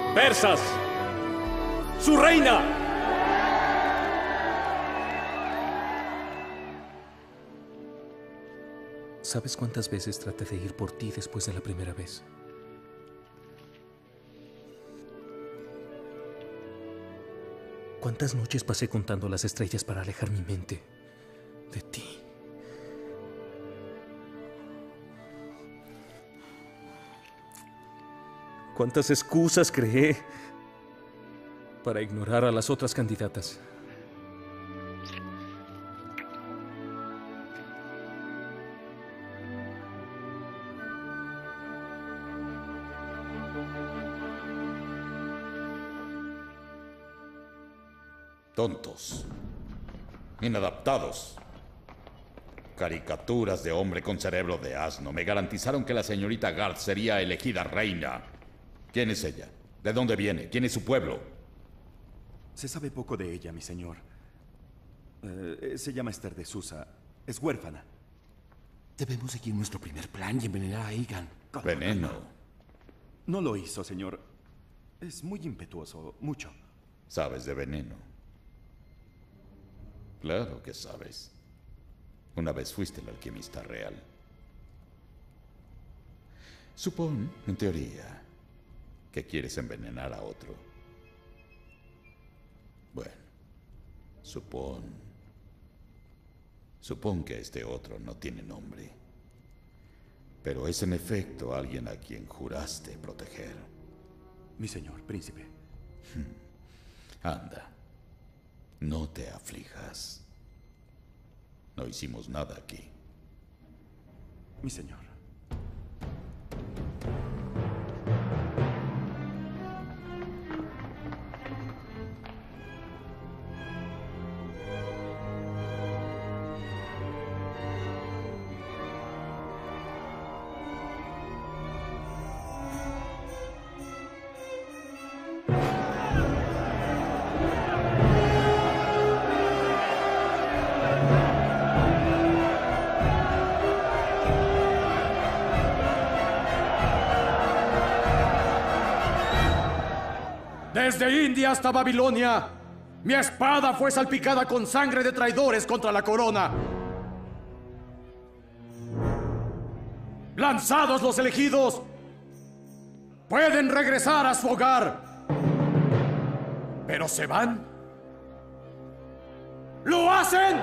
Persas, su reina. ¿Sabes cuántas veces traté de ir por ti después de la primera vez? ¿Cuántas noches pasé contando las estrellas para alejar mi mente de ti? ¿Cuántas excusas creé para ignorar a las otras candidatas? Tontos, inadaptados, caricaturas de hombre con cerebro de asno me garantizaron que la señorita Garth sería elegida reina. ¿Quién es ella? ¿De dónde viene? ¿Quién es su pueblo? Se sabe poco de ella, mi señor. Eh, se llama Esther de Susa. Es huérfana. Debemos seguir nuestro primer plan y envenenar a Egan. Veneno. No lo hizo, señor. Es muy impetuoso, mucho. ¿Sabes de veneno? Claro que sabes. Una vez fuiste el alquimista real. Supón, en teoría, que quieres envenenar a otro. Bueno, supón. Supón que este otro no tiene nombre. Pero es en efecto alguien a quien juraste proteger. Mi señor, príncipe. Anda. No te aflijas. No hicimos nada aquí. Mi señor. Desde India hasta Babilonia, mi espada fue salpicada con sangre de traidores contra la corona. Lanzados los elegidos, pueden regresar a su hogar. Pero se van. ¡Lo hacen!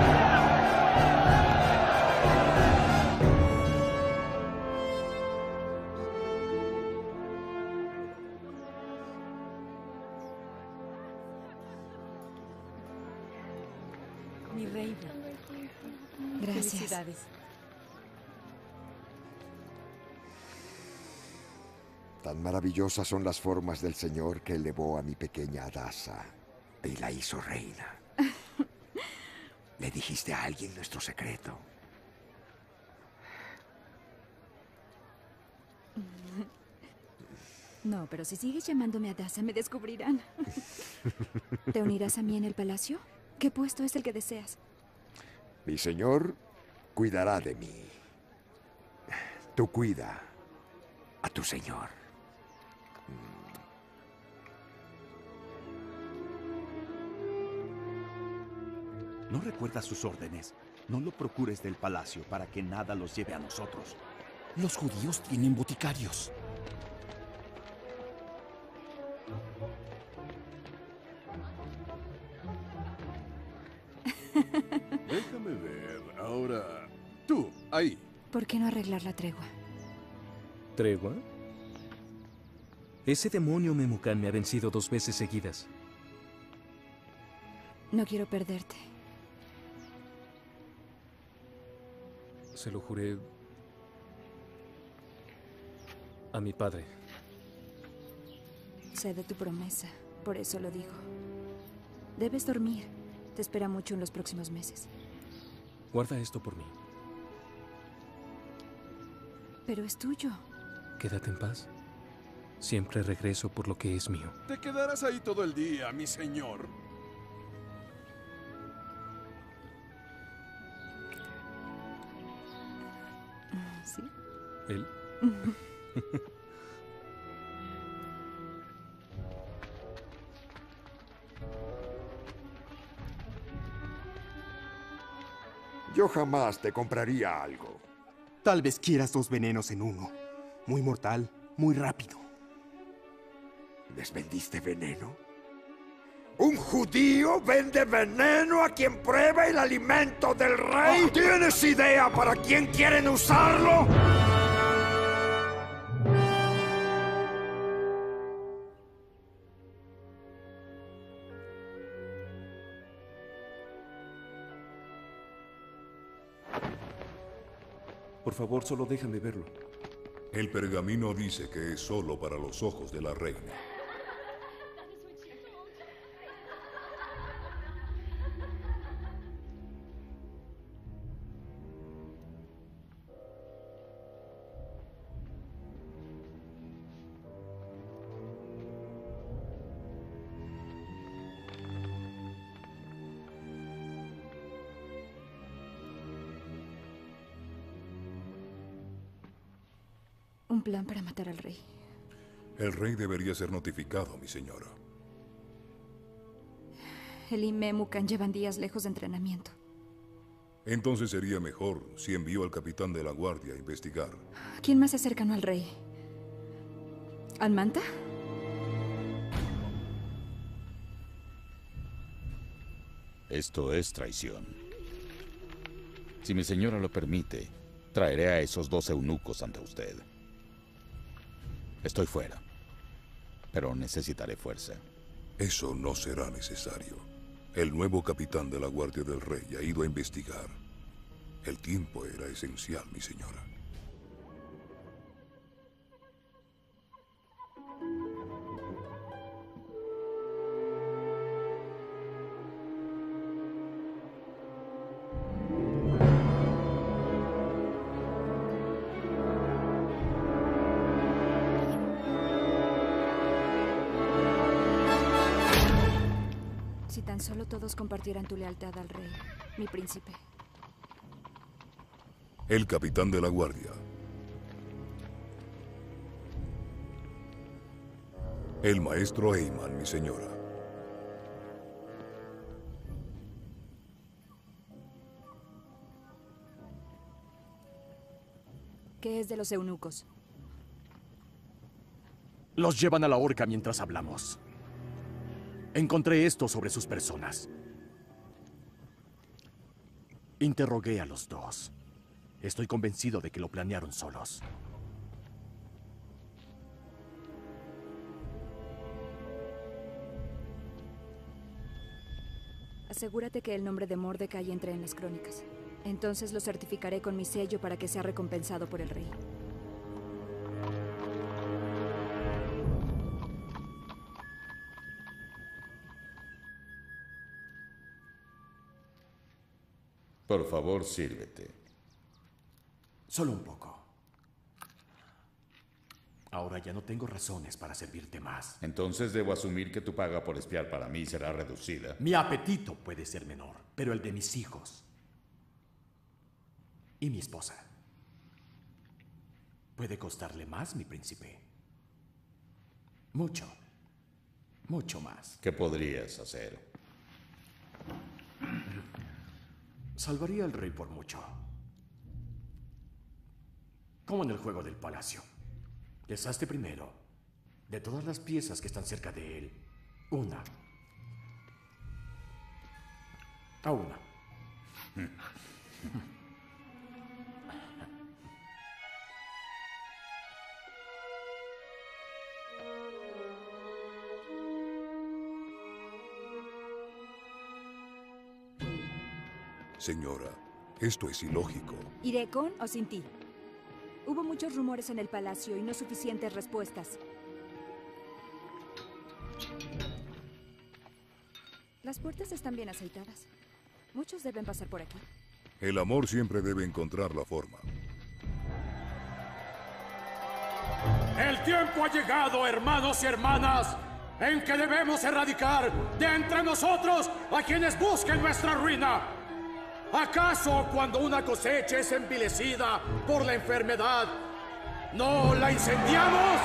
Mi reina. Gracias. Felicidades. Tan maravillosas son las formas del Señor que elevó a mi pequeña Adasa y la hizo reina. ¿Le dijiste a alguien nuestro secreto? No, pero si sigues llamándome Adasa, me descubrirán. ¿Te unirás a mí en el palacio? ¿Qué puesto es el que deseas? Mi señor cuidará de mí. Tú cuida a tu señor. ¿No recuerdas sus órdenes? No lo procures del palacio para que nada los lleve a nosotros. Los judíos tienen boticarios. Déjame ver. Ahora, tú, ahí. ¿Por qué no arreglar la tregua? ¿Tregua? Ese demonio Memucan me ha vencido dos veces seguidas. No quiero perderte. Se lo juré a mi padre. Sé de tu promesa, por eso lo digo. Debes dormir. Te espera mucho en los próximos meses. Guarda esto por mí. Pero es tuyo. Quédate en paz. Siempre regreso por lo que es mío. Te quedarás ahí todo el día, mi señor. ¿Sí? ¿Él? Yo jamás te compraría algo. Tal vez quieras dos venenos en uno. Muy mortal, muy rápido. ¿Les vendiste veneno? ¿Un judío vende veneno a quien prueba el alimento del rey? ¿Tienes idea para quién quieren usarlo? Por favor, solo déjame verlo. El pergamino dice que es solo para los ojos de la reina. Un plan para matar al rey. El rey debería ser notificado, mi señora. Él y Memucan llevan días lejos de entrenamiento. Entonces sería mejor si envió al capitán de la guardia a investigar. ¿Quién más es cercano al rey? ¿Almanta? Esto es traición. Si mi señora lo permite, traeré a esos dos eunucos ante usted. Estoy fuera, pero necesitaré fuerza. Eso no será necesario. El nuevo capitán de la Guardia del Rey ha ido a investigar. El tiempo era esencial, mi señora. Si tan solo todos compartieran tu lealtad al rey, mi príncipe. El capitán de la guardia. El maestro Eyman, mi señora. ¿Qué es de los eunucos? Los llevan a la horca mientras hablamos. Encontré esto sobre sus personas. Interrogué a los dos. Estoy convencido de que lo planearon solos. Asegúrate que el nombre de Mordecai entre en las crónicas. Entonces lo certificaré con mi sello para que sea recompensado por el rey. Por favor, sírvete. Solo un poco. Ahora ya no tengo razones para servirte más. Entonces debo asumir que tu paga por espiar para mí será reducida. Mi apetito puede ser menor, pero el de mis hijos y mi esposa puede costarle más, mi príncipe. Mucho, mucho más. ¿Qué podrías hacer? Salvaría al rey por mucho. Como en el juego del palacio. Deshazte primero de todas las piezas que están cerca de él. Una. A una. Señora, esto es ilógico. ¿Iré con o sin ti? Hubo muchos rumores en el palacio y no suficientes respuestas. Las puertas están bien aceitadas. Muchos deben pasar por aquí. El amor siempre debe encontrar la forma. El tiempo ha llegado, hermanos y hermanas, en que debemos erradicar de entre nosotros a quienes busquen nuestra ruina. ¿Acaso cuando una cosecha es envilecida por la enfermedad, no la incendiamos?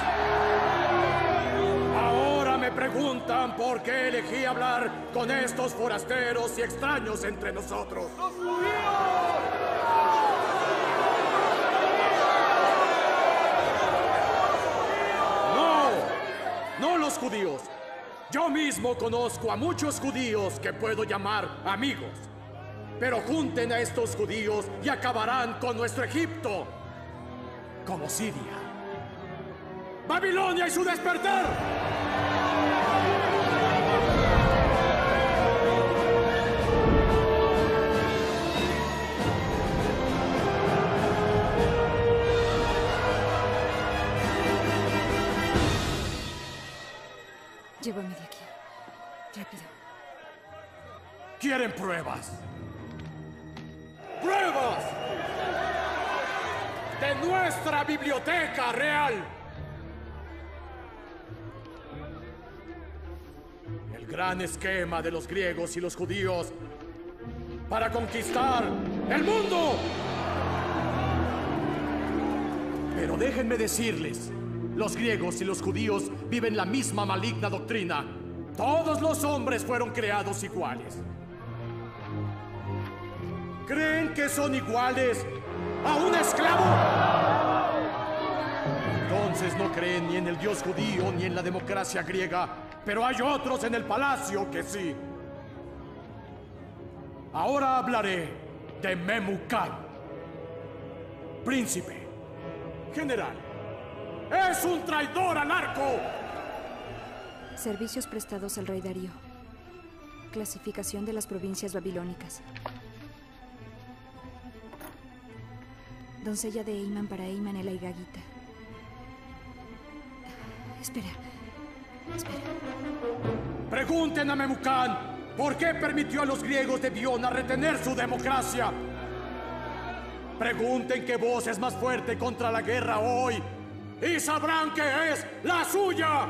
Ahora me preguntan por qué elegí hablar con estos forasteros y extraños entre nosotros. ¡Los judíos! los judíos. Yo mismo conozco a muchos judíos que puedo llamar amigos. Pero junten a estos judíos y acabarán con nuestro Egipto. Como Siria. ¡Babilonia y su despertar! Llévame de aquí. Rápido. ¿Quieren pruebas? ¡Pruebas! De nuestra biblioteca real. El gran esquema de los griegos y los judíos para conquistar el mundo. Pero déjenme decirles, los griegos y los judíos viven la misma maligna doctrina. Todos los hombres fueron creados iguales. ¿Creen que son iguales a un esclavo? Entonces no creen ni en el dios judío ni en la democracia griega, pero hay otros en el palacio que sí. Ahora hablaré de Memucán. Príncipe, general, ¡es un traidor al arco! Servicios prestados al rey Darío. Clasificación de las provincias babilónicas. Doncella de Eyman para Eyman el Aigagita. Espera. Espera. Pregunten a Memucán por qué permitió a los griegos de Biona retener su democracia. Pregunten qué voz es más fuerte contra la guerra hoy y sabrán que es la suya.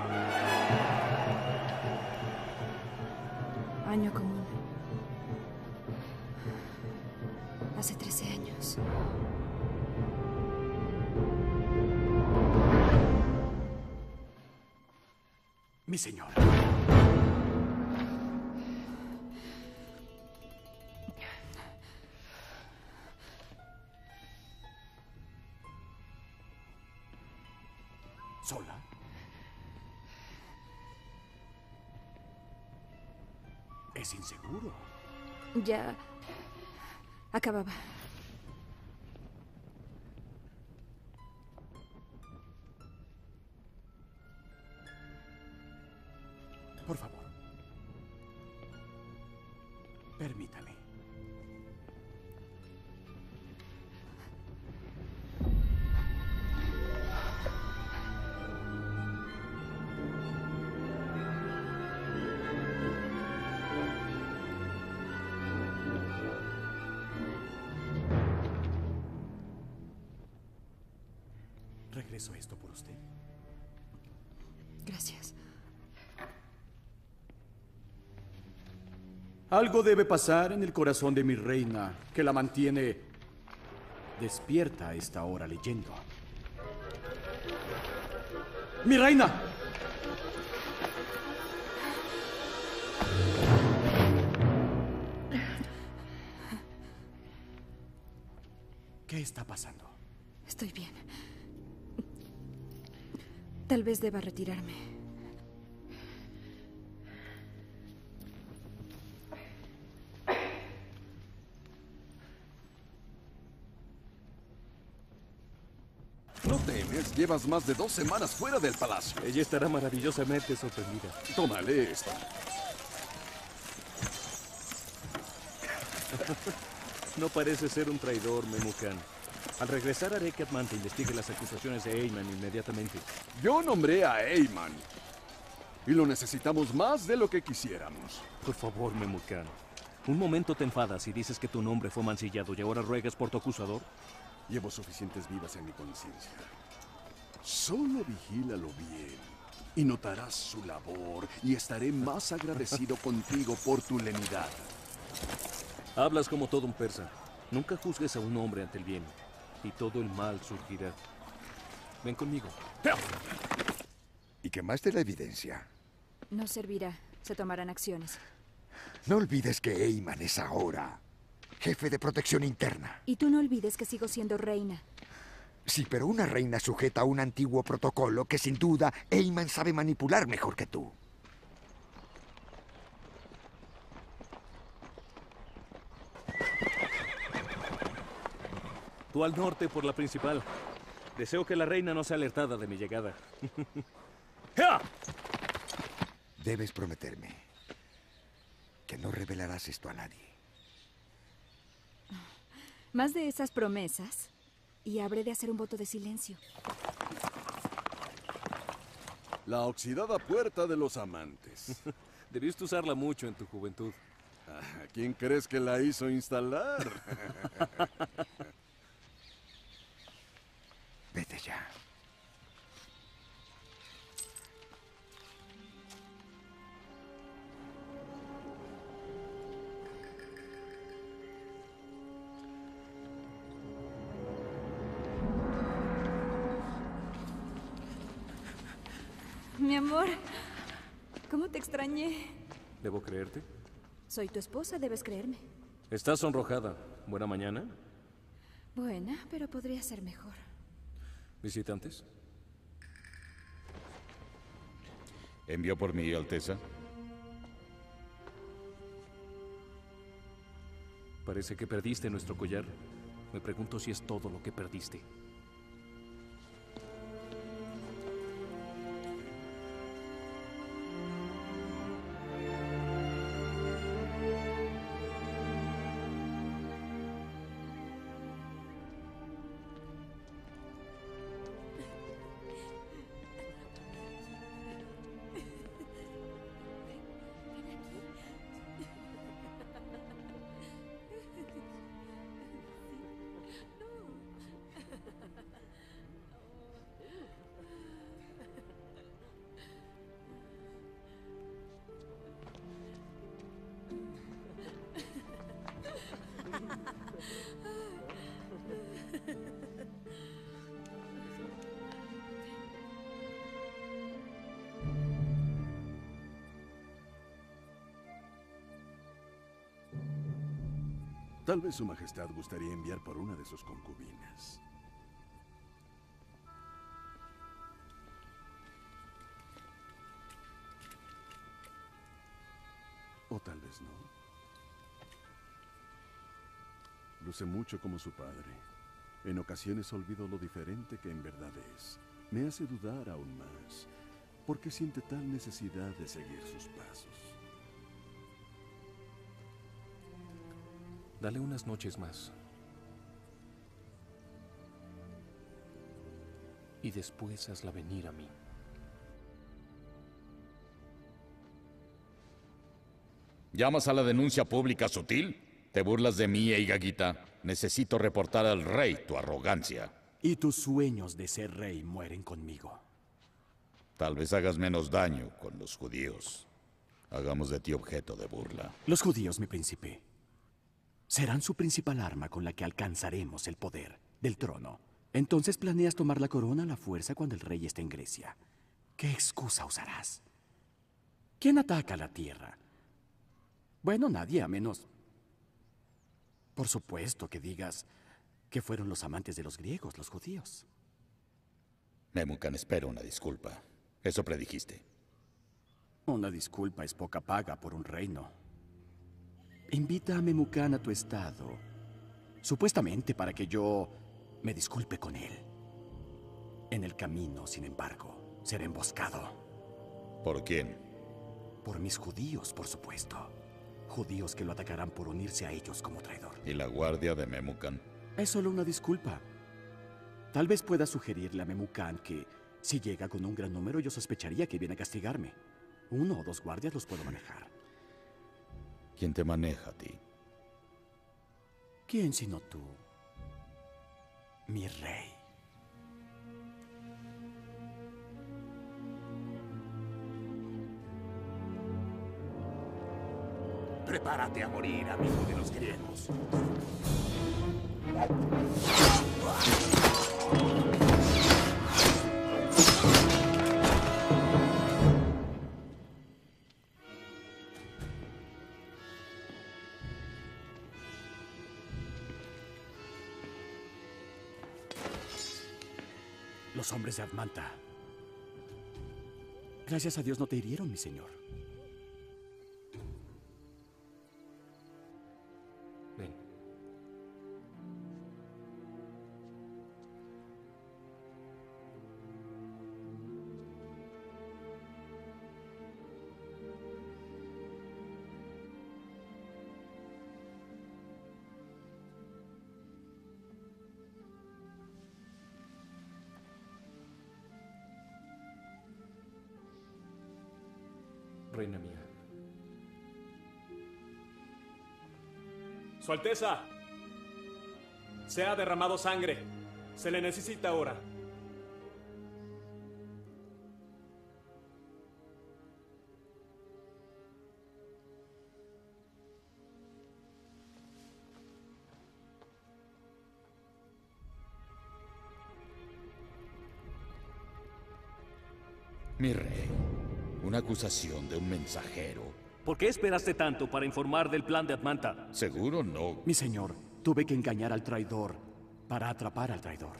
Año común. Hace trece años. Mi señora. ¿Sola? Es inseguro. Ya acababa. Por favor. Permítame. Regreso esto por usted. Gracias. Algo debe pasar en el corazón de mi reina que la mantiene despierta a esta hora leyendo. ¡Mi reina! ¿Qué está pasando? Estoy bien. Tal vez deba retirarme. No temes, llevas más de dos semanas fuera del palacio. Ella estará maravillosamente sorprendida. Tómale esto. No parece ser un traidor, Memucán. Al regresar haré que Atmante investigue las acusaciones de Eyman inmediatamente. Yo nombré a Eyman. Y lo necesitamos más de lo que quisiéramos. Por favor, Memucán. Un momento te enfadas y dices que tu nombre fue mancillado y ahora ruegas por tu acusador. Llevo suficientes vidas en mi conciencia. Solo vigílalo bien y notarás su labor y estaré más agradecido contigo por tu lenidad. Hablas como todo un persa. Nunca juzgues a un hombre ante el bien y todo el mal surgirá. Ven conmigo. ¿Y qué más de la evidencia? No servirá. Se tomarán acciones. No olvides que Eyman es ahora jefe de protección interna. Y tú no olvides que sigo siendo reina. Sí, pero una reina sujeta a un antiguo protocolo que sin duda Eyman sabe manipular mejor que tú. Tú al norte por la principal. Deseo que la reina no sea alertada de mi llegada. Debes prometerme que no revelarás esto a nadie. Más de esas promesas y habré de hacer un voto de silencio. La oxidada puerta de los amantes. Debiste usarla mucho en tu juventud. Ah, ¿quién crees que la hizo instalar? Vete ya. Mi amor, ¿cómo te extrañé? ¿Debo creerte? Soy tu esposa, debes creerme. Estás sonrojada. ¿Buena mañana? Buena, pero podría ser mejor. ¿Visitantes? ¿Envió por mí, Alteza? Parece que perdiste nuestro collar. Me pregunto si es todo lo que perdiste. Tal vez su majestad gustaría enviar por una de sus concubinas. O tal vez no. Luce mucho como su padre. En ocasiones olvido lo diferente que en verdad es. Me hace dudar aún más. ¿Por qué siente tal necesidad de seguir sus pasos? Dale unas noches más. Y después hazla venir a mí. ¿Llamas a la denuncia pública sutil? ¿Te burlas de mí, Eigaguita? Necesito reportar al rey tu arrogancia. Y tus sueños de ser rey mueren conmigo. Tal vez hagas menos daño con los judíos. Hagamos de ti objeto de burla. Los judíos, mi príncipe, serán su principal arma con la que alcanzaremos el poder del trono. Entonces planeas tomar la corona a la fuerza cuando el rey esté en Grecia. ¿Qué excusa usarás? ¿Quién ataca la tierra? Bueno, nadie, a menos... Por supuesto que digas que fueron los amantes de los griegos, los judíos. Memucan espera una disculpa. Eso predijiste. Una disculpa es poca paga por un reino. Invita a Memucan a tu estado, supuestamente para que yo me disculpe con él. En el camino, sin embargo, seré emboscado. ¿Por quién? Por mis judíos, por supuesto. Judíos que lo atacarán por unirse a ellos como traidor. ¿Y la guardia de Memucan? Es solo una disculpa. Tal vez pueda sugerirle a Memucan que, si llega con un gran número, yo sospecharía que viene a castigarme. Uno o dos guardias los puedo manejar. ¿Quién te maneja a ti? ¿Quién sino tú? Mi rey. Prepárate a morir, amigo de los griegos. Los hombres de Admanta. Gracias a Dios no te hirieron, mi señor. Ven. Reina mía. Su Alteza, se ha derramado sangre. Se le necesita ahora. Mi rey, una acusación de un mensajero. ¿Por qué esperaste tanto para informar del plan de Admanta? Seguro no. Mi señor, tuve que engañar al traidor para atrapar al traidor.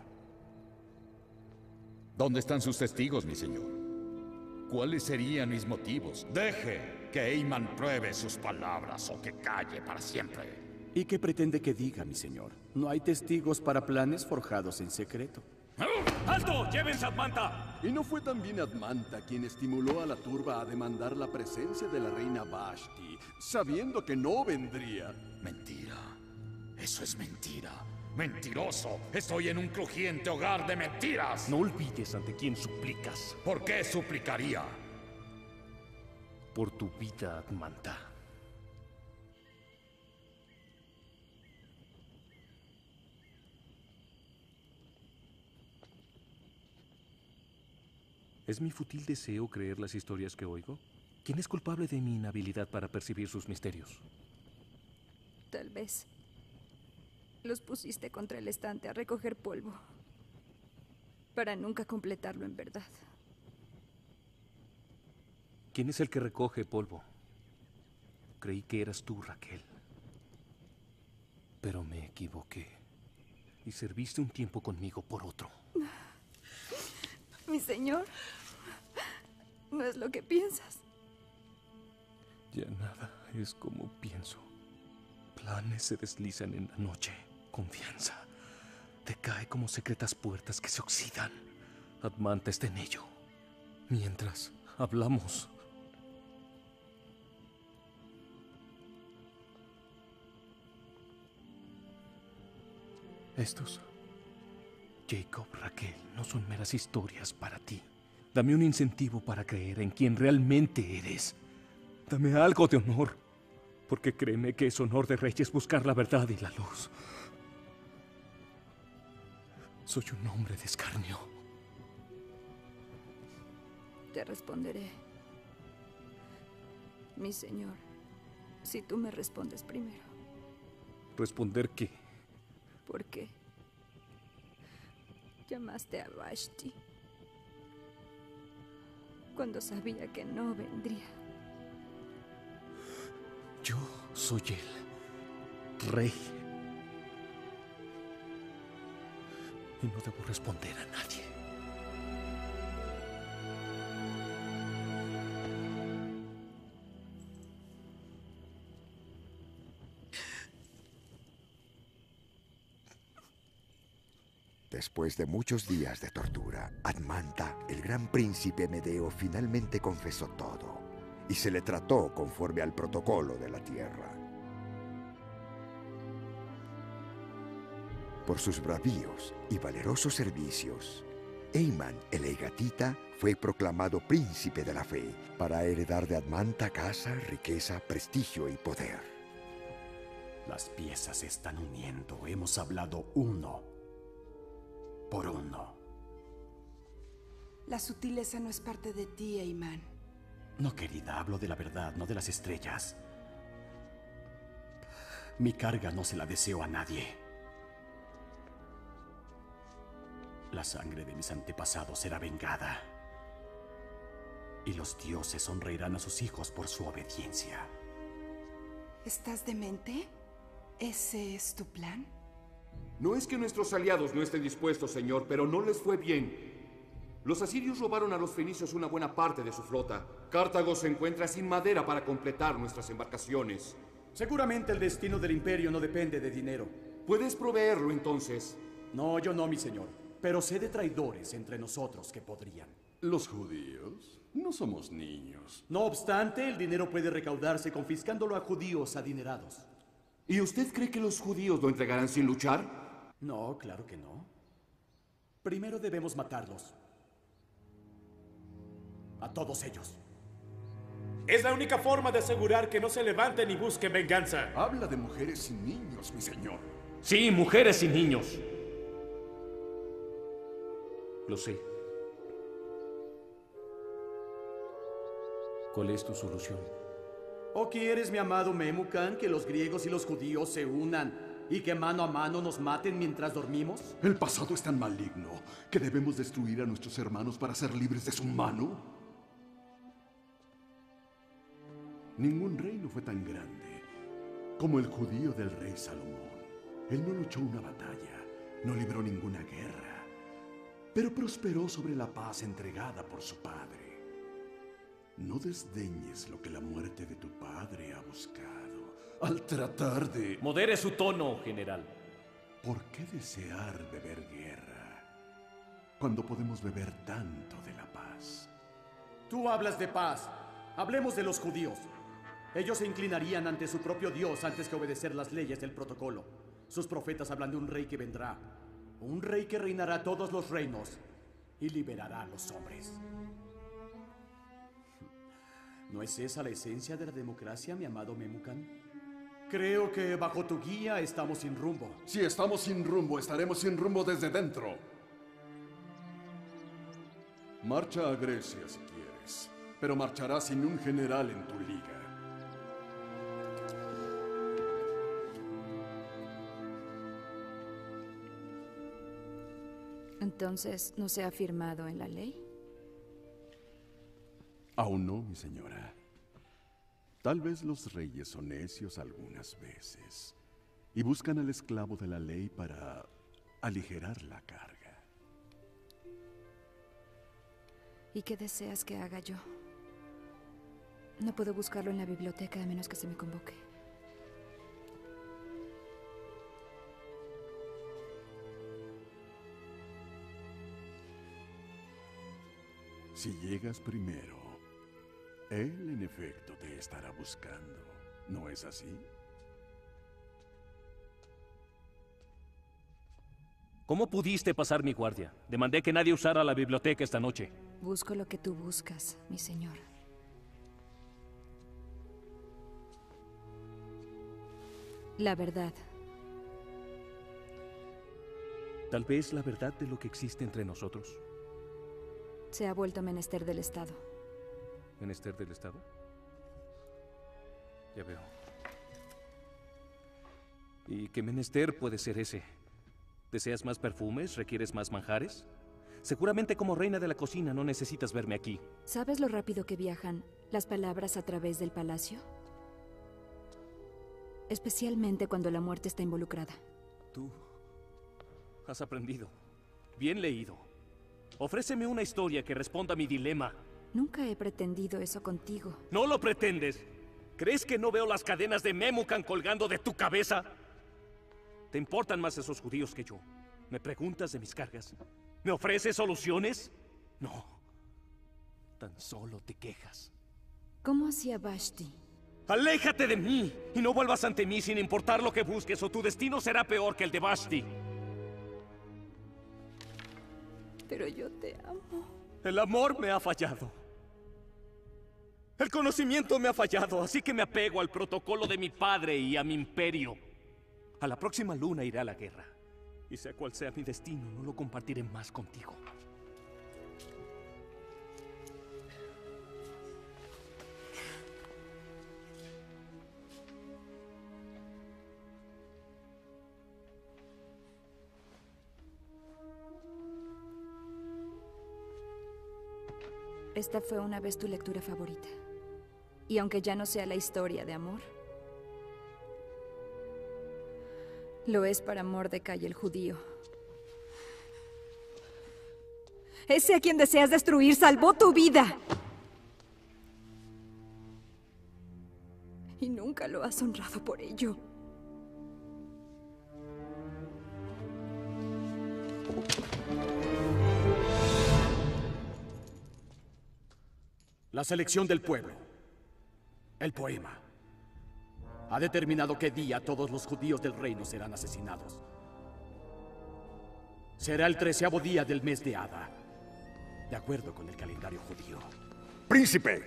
¿Dónde están sus testigos, mi señor? ¿Cuáles serían mis motivos? Deje que Eyman pruebe sus palabras o que calle para siempre. ¿Y qué pretende que diga, mi señor? No hay testigos para planes forjados en secreto. ¡Alto! ¡Llévense a Admanta! ¿Y no fue también Admanta quien estimuló a la turba a demandar la presencia de la reina Vashti, sabiendo que no vendría? Mentira. Eso es mentira. ¡Mentiroso! Estoy en un crujiente hogar de mentiras. No olvides ante quién suplicas. ¿Por qué suplicaría? Por tu vida, Admanta. ¿Es mi fútil deseo creer las historias que oigo? ¿Quién es culpable de mi inhabilidad para percibir sus misterios? Tal vez los pusiste contra el estante a recoger polvo, para nunca completarlo en verdad. ¿Quién es el que recoge polvo? Creí que eras tú, Raquel. Pero me equivoqué. Y serviste un tiempo conmigo por otro. Mi señor, no es lo que piensas. Ya nada es como pienso. Planes se deslizan en la noche. Confianza decae como secretas puertas que se oxidan. Admanta está en ello. Mientras hablamos. Estos, Jacob, Raquel, no son meras historias para ti. Dame un incentivo para creer en quien realmente eres. Dame algo de honor, porque créeme que es honor de reyes buscar la verdad y la luz. Soy un hombre de escarnio. Te responderé, mi señor, si tú me respondes primero. ¿Responder qué? ¿Por qué llamaste a Vashti cuando sabía que no vendría? Yo soy el rey. Y no debo responder a nadie. Después de muchos días de tortura, Admanta, el gran príncipe Medeo, finalmente confesó todo y se le trató conforme al protocolo de la tierra. Por sus bravíos y valerosos servicios, Eyman el Egatita fue proclamado príncipe de la fe para heredar de Admanta casa, riqueza, prestigio y poder. Las piezas se están uniendo. Hemos hablado uno por uno. La sutileza no es parte de ti, Eyman. No, querida, hablo de la verdad, no de las estrellas. Mi carga no se la deseo a nadie. La sangre de mis antepasados será vengada. Y los dioses honrarán a sus hijos por su obediencia. ¿Estás demente? ¿Ese es tu plan? No es que nuestros aliados no estén dispuestos, señor, pero no les fue bien. Los asirios robaron a los fenicios una buena parte de su flota. Cartago se encuentra sin madera para completar nuestras embarcaciones. Seguramente el destino del imperio no depende de dinero. ¿Puedes proveerlo entonces? No, yo no, mi señor. Pero sé de traidores entre nosotros que podrían. ¿Los judíos? No somos niños. No obstante, el dinero puede recaudarse confiscándolo a judíos adinerados. ¿Y usted cree que los judíos lo entregarán sin luchar? No, claro que no. Primero debemos matarlos. A todos ellos. Es la única forma de asegurar que no se levanten y busquen venganza. Habla de mujeres y niños, mi señor. Sí, mujeres y niños. Lo sé. ¿Cuál es tu solución? ¿O quieres, mi amado Memucan, que los griegos y los judíos se unan y que mano a mano nos maten mientras dormimos? El pasado es tan maligno que debemos destruir a nuestros hermanos para ser libres de su mano. Ningún reino fue tan grande como el judío del rey Salomón. Él no luchó una batalla, no libró ninguna guerra, pero prosperó sobre la paz entregada por su padre. No desdeñes lo que la muerte de tu padre ha buscado al tratar de... Modere su tono, general. ¿Por qué desear beber guerra cuando podemos beber tanto de la paz? Tú hablas de paz. Hablemos de los judíos. Ellos se inclinarían ante su propio Dios antes que obedecer las leyes del protocolo. Sus profetas hablan de un rey que vendrá. Un rey que reinará todos los reinos y liberará a los hombres. ¿No es esa la esencia de la democracia, mi amado Memucan? Creo que bajo tu guía estamos sin rumbo. Si estamos sin rumbo, estaremos sin rumbo desde dentro. Marcha a Grecia si quieres, pero marcharás sin un general en tu liga. Entonces, ¿no se ha firmado en la ley? Aún no, mi señora. Tal vez los reyes son necios algunas veces y buscan al esclavo de la ley para aligerar la carga. ¿Y qué deseas que haga yo? No puedo buscarlo en la biblioteca a menos que se me convoque. Si llegas primero, él en efecto te estará buscando. ¿No es así? ¿Cómo pudiste pasar mi guardia? Demandé que nadie usara la biblioteca esta noche. Busco lo que tú buscas, mi señor. La verdad. Tal vez la verdad de lo que existe entre nosotros. Se ha vuelto menester del Estado. ¿Menester del Estado? Ya veo. ¿Y qué menester puede ser ese? ¿Deseas más perfumes? ¿Requieres más manjares? Seguramente como reina de la cocina no necesitas verme aquí. ¿Sabes lo rápido que viajan las palabras a través del palacio? Especialmente cuando la muerte está involucrada. Tú has aprendido. Bien leído. Ofréceme una historia que responda a mi dilema. Nunca he pretendido eso contigo. ¿No lo pretendes? ¿Crees que no veo las cadenas de Memucan colgando de tu cabeza? ¿Te importan más esos judíos que yo? ¿Me preguntas de mis cargas? ¿Me ofreces soluciones? No. Tan solo te quejas. ¿Cómo hacía Vashti? ¡Aléjate de mí! Y no vuelvas ante mí sin importar lo que busques, o tu destino será peor que el de Vashti. Pero yo te amo. El amor me ha fallado. El conocimiento me ha fallado, así que me apego al protocolo de mi padre y a mi imperio. A la próxima luna iré a la guerra. Y sea cual sea mi destino, no lo compartiré más contigo. Esta fue una vez tu lectura favorita. Y aunque ya no sea la historia de amor, lo es para Mordecai el judío. Ese a quien deseas destruir salvó tu vida. Y nunca lo has honrado por ello. La selección del pueblo, el poema, ha determinado qué día todos los judíos del reino serán asesinados. Será el treceavo día del mes de Adar, de acuerdo con el calendario judío. ¡Príncipe!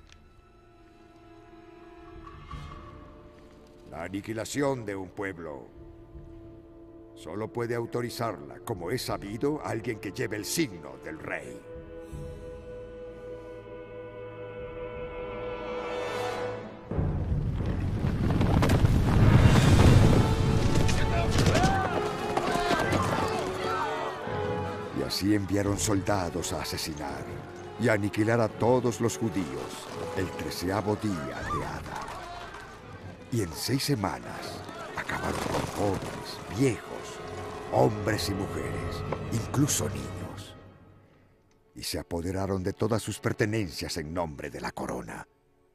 La aniquilación de un pueblo solo puede autorizarla, como es sabido, alguien que lleve el signo del rey. Y así enviaron soldados a asesinar y a aniquilar a todos los judíos el treceavo día de Adar. Y en seis semanas acabaron con jóvenes, viejos, hombres y mujeres, incluso niños. Y se apoderaron de todas sus pertenencias en nombre de la corona.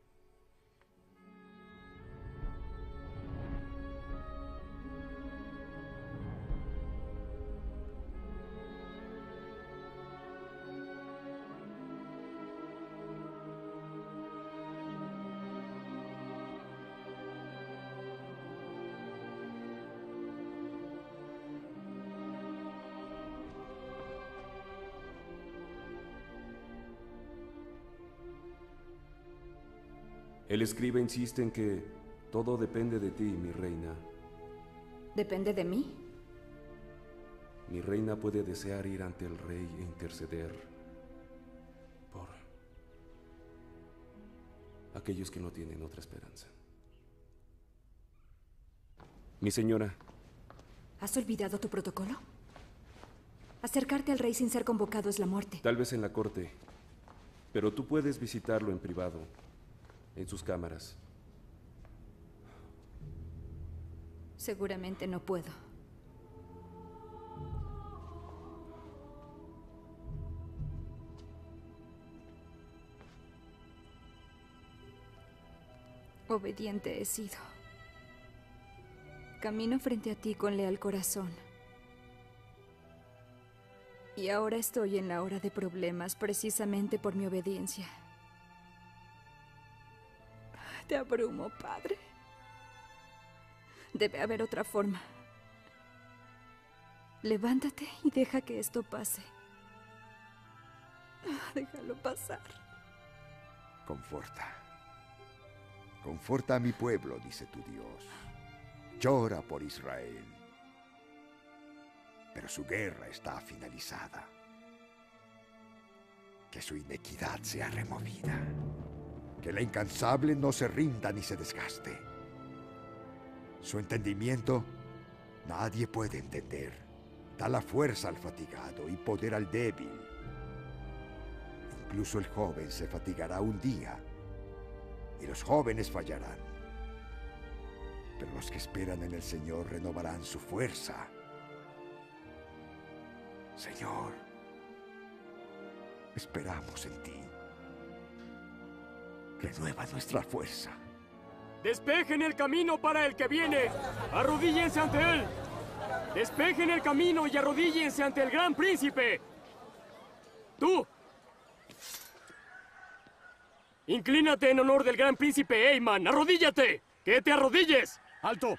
El escriba insiste en que todo depende de ti, mi reina. ¿Depende de mí? Mi reina puede desear ir ante el rey e interceder por aquellos que no tienen otra esperanza. Mi señora. ¿Has olvidado tu protocolo? Acercarte al rey sin ser convocado es la muerte. Tal vez en la corte, pero tú puedes visitarlo en privado, en sus cámaras. Seguramente no puedo. Obediente he sido. Camino frente a ti con leal corazón. Y ahora estoy en la hora de problemas precisamente por mi obediencia. Te abrumo, padre. Debe haber otra forma. Levántate y deja que esto pase. Déjalo pasar. Conforta. Conforta a mi pueblo, dice tu Dios. Llora por Israel. Pero su guerra está finalizada. Que su inequidad sea removida. Que la incansable no se rinda ni se desgaste. Su entendimiento nadie puede entender. Da la fuerza al fatigado y poder al débil. Incluso el joven se fatigará un día y los jóvenes fallarán. Pero los que esperan en el Señor renovarán su fuerza. Señor, esperamos en ti. Renueva nuestra fuerza. ¡Despejen el camino para el que viene! ¡Arrodíllense ante él! ¡Despejen el camino y arrodíllense ante el gran príncipe! ¡Tú! ¡Inclínate en honor del gran príncipe Eyman! ¡Arrodíllate! ¡Que te arrodilles! ¡Alto!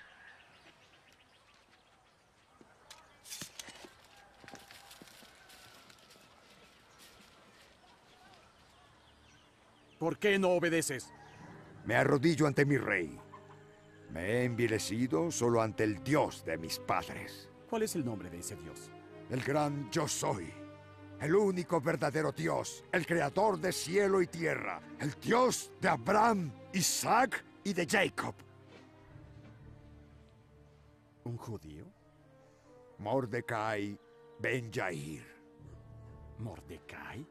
¿Por qué no obedeces? Me arrodillo ante mi rey. Me he envilecido solo ante el Dios de mis padres. ¿Cuál es el nombre de ese Dios? El gran Yo Soy. El único verdadero Dios. El creador de cielo y tierra. El Dios de Abraham, Isaac y de Jacob. ¿Un judío? Mordecai Ben Yair. ¿Mordecai?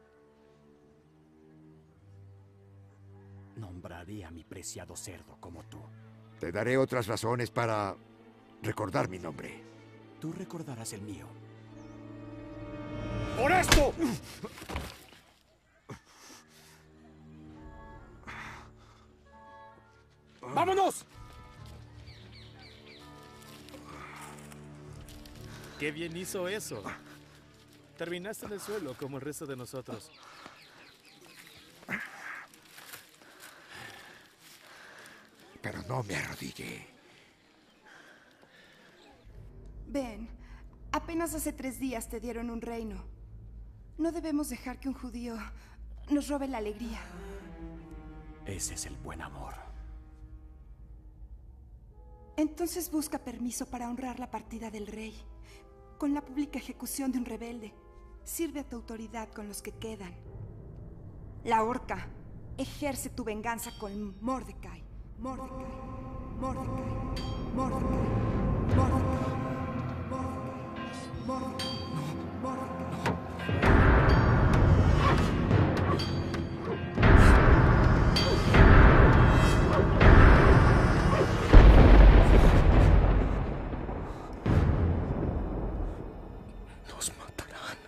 Nombraré a mi preciado cerdo como tú. Te daré otras razones para recordar mi nombre. Tú recordarás el mío. por esto! ¡Vámonos! ¡Qué bien hizo eso! Terminaste en el suelo como el resto de nosotros. Pero no me arrodillé. Ben, apenas hace tres días te dieron un reino. No debemos dejar que un judío nos robe la alegría. Ese es el buen amor. Entonces busca permiso para honrar la partida del rey. Con la pública ejecución de un rebelde. Sirve a tu autoridad con los que quedan. La horca. Ejerce tu venganza con Mordecai. Mordecai. Mordecai. Mordecai. Mordecai. Mordecai. Mordecai. Mordecai. Nos matarán.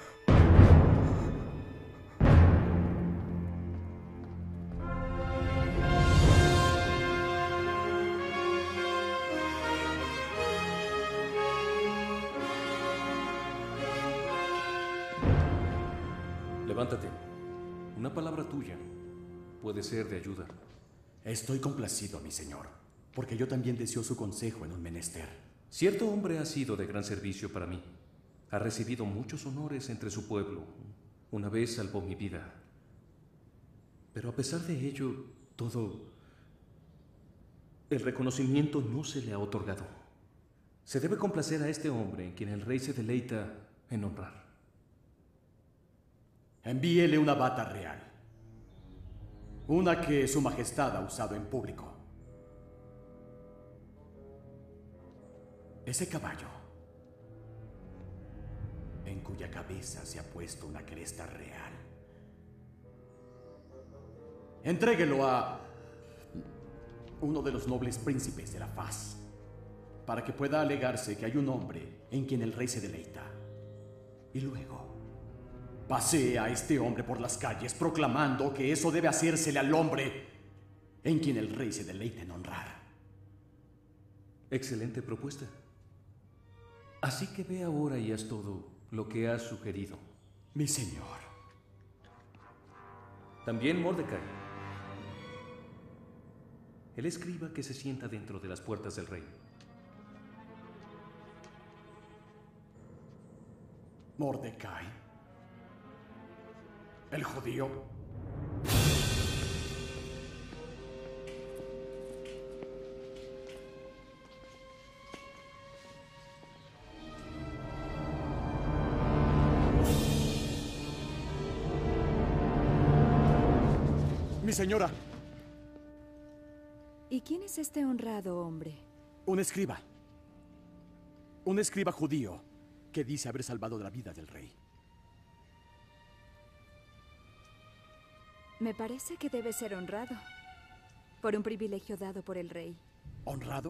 Levántate. Una palabra tuya puede ser de ayuda. Estoy complacido, mi señor, porque yo también deseo su consejo en un menester. Cierto hombre ha sido de gran servicio para mí. Ha recibido muchos honores entre su pueblo. Una vez salvó mi vida. Pero a pesar de ello, todo... el reconocimiento no se le ha otorgado. Se debe complacer a este hombre en quien el rey se deleita en honrar. Envíele una bata real. Una que su majestad ha usado en público. Ese caballo, en cuya cabeza se ha puesto una cresta real. Entréguelo a uno de los nobles príncipes de la faz, para que pueda alegarse que hay un hombre en quien el rey se deleita. Y luego, pasee a este hombre por las calles proclamando que eso debe hacérsele al hombre en quien el rey se deleita en honrar. Excelente propuesta. Así que ve ahora y haz todo lo que has sugerido. Mi señor. También Mordecai. El escriba que se sienta dentro de las puertas del rey. Mordecai. El judío. Mi señora. ¿Y quién es este honrado hombre? Un escriba. Un escriba judío que dice haber salvado la vida del rey. Me parece que debe ser honrado por un privilegio dado por el rey. ¿Honrado?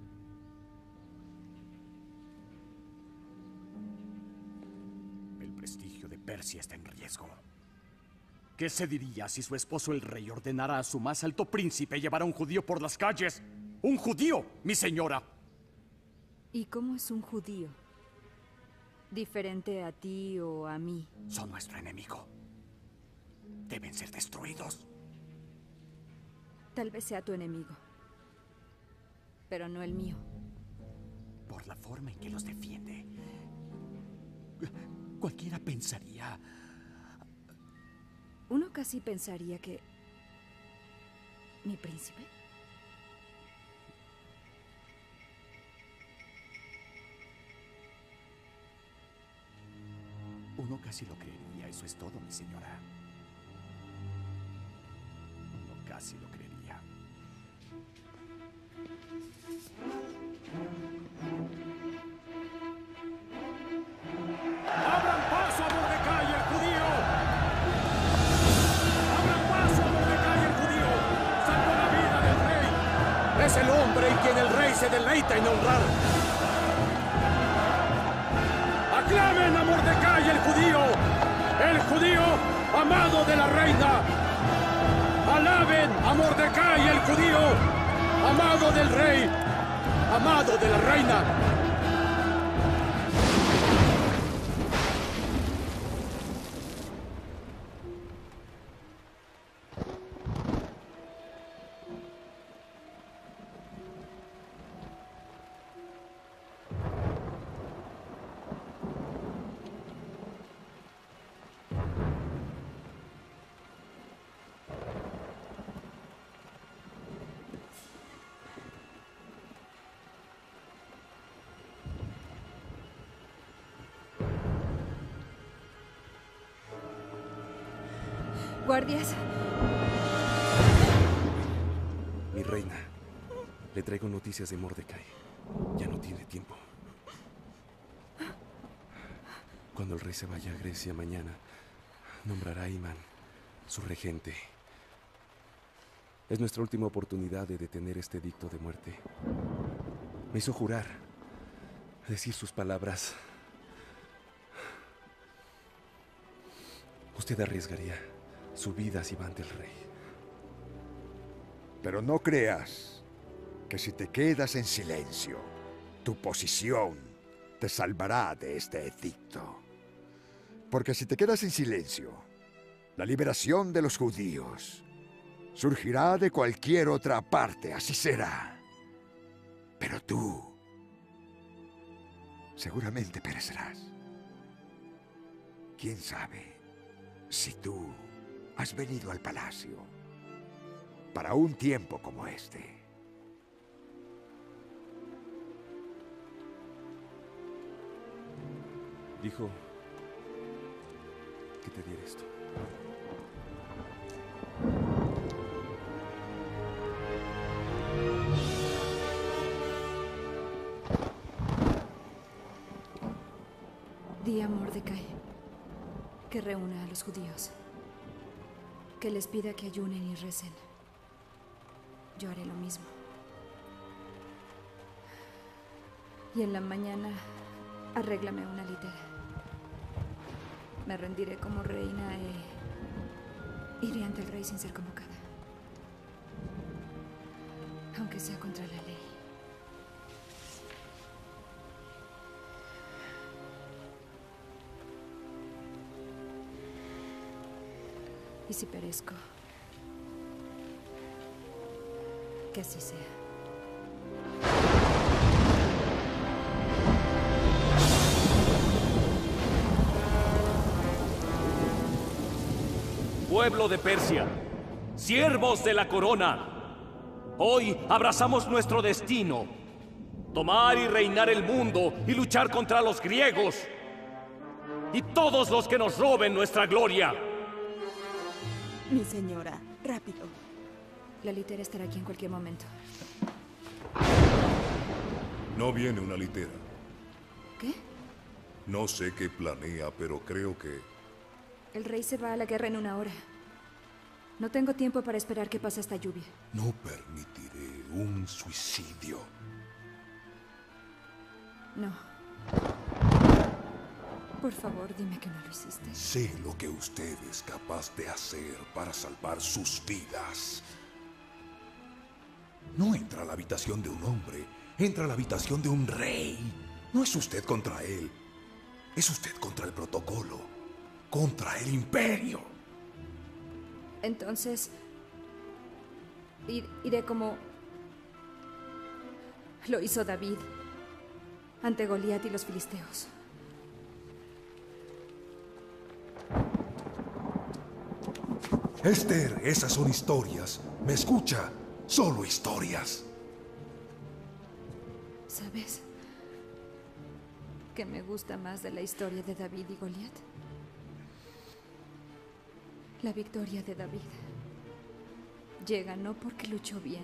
El prestigio de Persia está en riesgo. ¿Qué se diría si su esposo el rey ordenara a su más alto príncipe llevar a un judío por las calles? ¡Un judío, mi señora! ¿Y cómo es un judío? ¿Diferente a ti o a mí? Son nuestro enemigo. Deben ser destruidos. Tal vez sea tu enemigo, pero no el mío. Por la forma en que los defiende, cualquiera pensaría... Uno casi pensaría que... ¿Mi príncipe? Uno casi lo creería, eso es todo, mi señora. Uno casi lo creería. ¡Abran paso a Mordecai el judío! ¡Abran paso a Mordecai el judío! ¡Salvó la vida del rey! Es el hombre en quien el rey se deleita en honrar. ¡Aclamen! alaben a Mordecai el judío, el judío amado de la reina. Alaben a Mordecai el judío, amado del rey, amado de la reina. Guardias. Mi reina, le traigo noticias de Mordecai. Ya no tiene tiempo. Cuando el rey se vaya a Grecia mañana, nombrará a Iman su regente. Es nuestra última oportunidad de detener este edicto de muerte. Me hizo jurar, decir sus palabras. Usted arriesgaría su vida si va ante el rey. Pero no creas que si te quedas en silencio, tu posición te salvará de este edicto. Porque si te quedas en silencio, la liberación de los judíos surgirá de cualquier otra parte, así será. Pero tú seguramente perecerás. ¿Quién sabe si tú has venido al palacio para un tiempo como este? Dijo que te diera esto. Di a Mordecai que reúna a los judíos, que les pida que ayunen y recen. Yo haré lo mismo. Y en la mañana, arréglame una litera. Me rendiré como reina e iré ante el rey sin ser convocada. Aunque sea contra la ley. Y si perezco, que así sea. Pueblo de Persia, siervos de la corona, hoy abrazamos nuestro destino, tomar y reinar el mundo y luchar contra los griegos y todos los que nos roben nuestra gloria. Mi señora, rápido. La litera estará aquí en cualquier momento. No viene una litera. ¿Qué? No sé qué planea, pero creo que... El rey se va a la guerra en una hora. No tengo tiempo para esperar que pase esta lluvia. No permitiré un suicidio. No. Por favor, dime que no lo hiciste. Sé lo que usted es capaz de hacer para salvar sus vidas. No entra a la habitación de un hombre, entra a la habitación de un rey. No es usted contra él, es usted contra el protocolo, contra el imperio. Entonces, ir, iré como lo hizo David ante Goliat y los filisteos. Esther, esas son historias. ¿Me escucha? Solo historias. ¿Sabes qué me gusta más de la historia de David y Goliat? La victoria de David llega no porque luchó bien,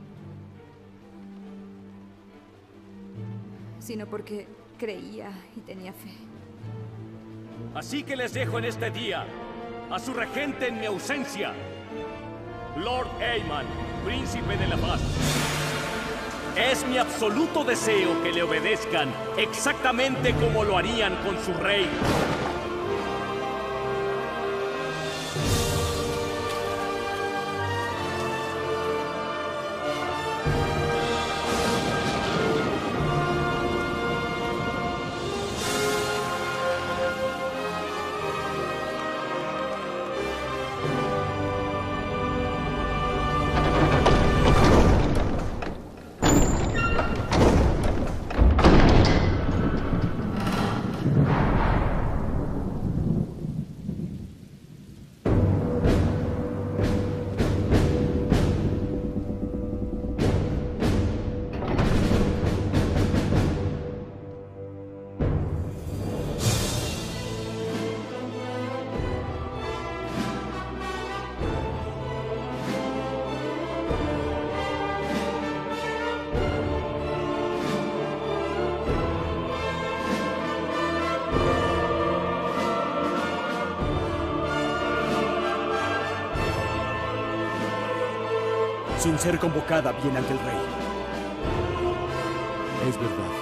sino porque creía y tenía fe. Así que les dejo en este día a su regente en mi ausencia, Lord Aemon, príncipe de la paz. Es mi absoluto deseo que le obedezcan exactamente como lo harían con su rey. Sin ser convocada viene ante el rey. Es verdad.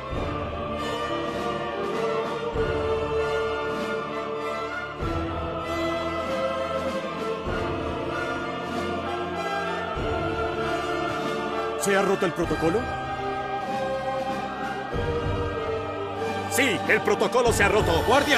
¿Se ha roto el protocolo? Sí, el protocolo se ha roto. ¡Guardia!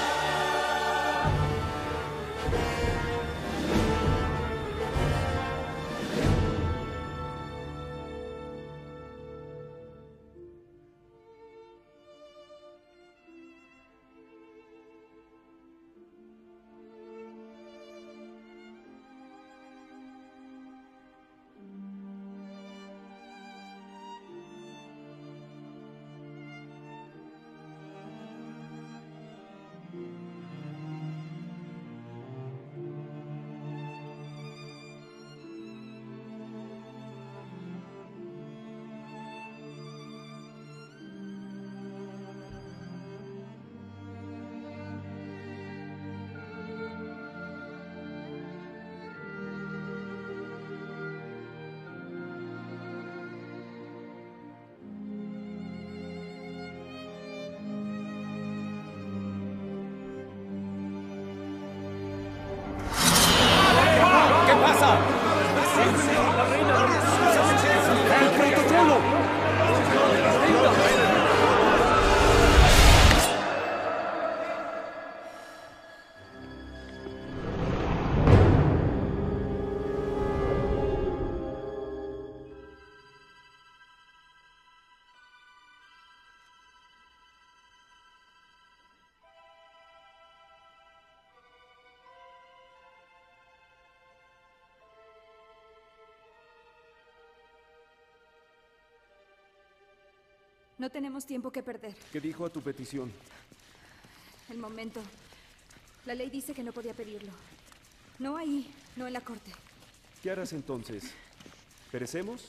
No tenemos tiempo que perder. ¿Qué dijo a tu petición? El momento. La ley dice que no podía pedirlo. No ahí, no en la corte. ¿Qué harás entonces? ¿Perecemos?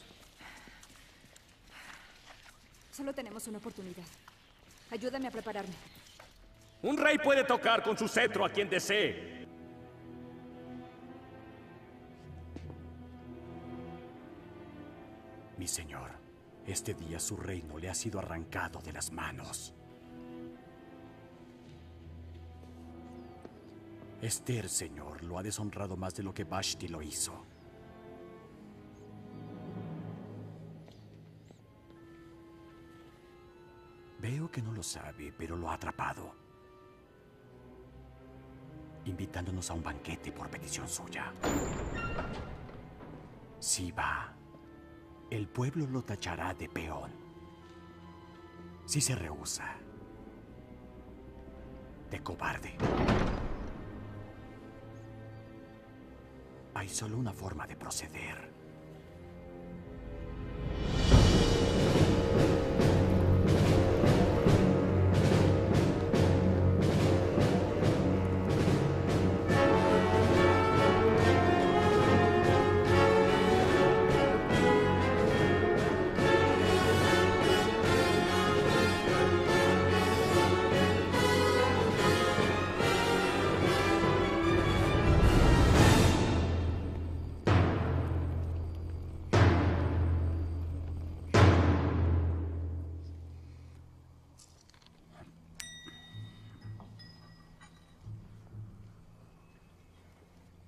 Solo tenemos una oportunidad. Ayúdame a prepararme. Un rey puede tocar con su cetro a quien desee. Mi señor, este día su reino le ha sido arrancado de las manos. Esther, señor, lo ha deshonrado más de lo que Vashti lo hizo. Veo que no lo sabe, pero lo ha atrapado, invitándonos a un banquete por petición suya. Si va, el pueblo lo tachará de peón. Si se rehúsa, de cobarde. Hay solo una forma de proceder.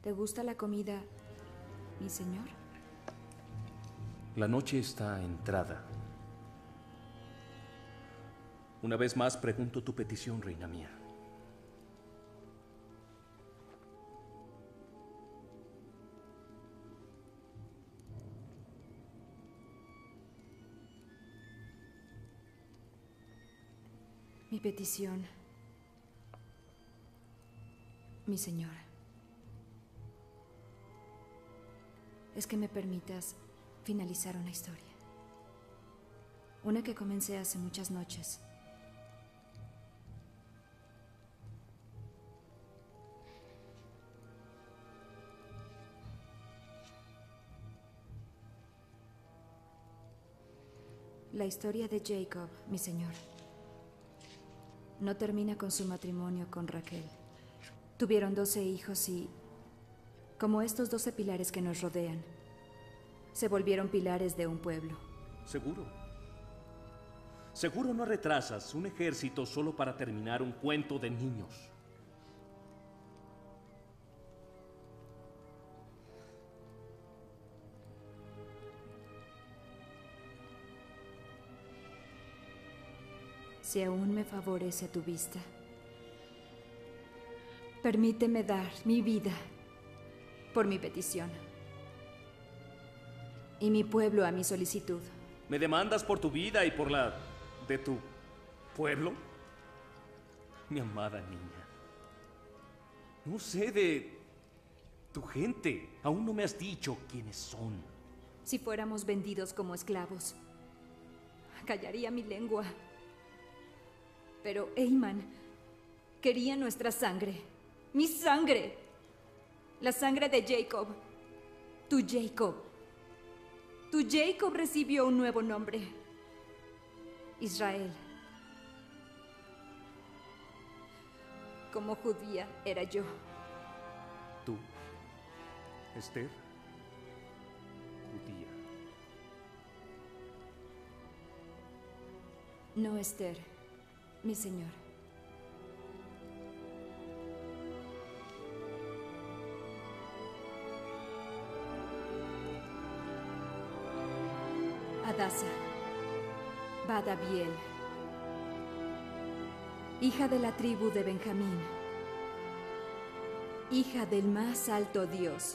¿Te gusta la comida, mi señor? La noche está entrada. Una vez más pregunto tu petición, reina mía. Mi petición, mi señor, es que me permitas finalizar una historia. Una que comencé hace muchas noches. La historia de Jacob, mi señor, no termina con su matrimonio con Raquel. Tuvieron doce hijos y, como estos doce pilares que nos rodean, se volvieron pilares de un pueblo. Seguro. Seguro no retrasas un ejército solo para terminar un cuento de niños. Si aún me favorece tu vista, permíteme dar mi vida por mi petición y mi pueblo a mi solicitud. ¿Me demandas por tu vida y por la de tu pueblo? Mi amada niña. No sé de tu gente. Aún no me has dicho quiénes son. Si fuéramos vendidos como esclavos, callaría mi lengua. Pero Eyman quería nuestra sangre. ¡Mi sangre! La sangre de Jacob. Tu Jacob. Tu Jacob recibió un nuevo nombre. Israel. Como judía era yo. Tú, Esther, judía. No, Esther, mi señor. Adasa, Badabiel, hija de la tribu de Benjamín, hija del más alto Dios.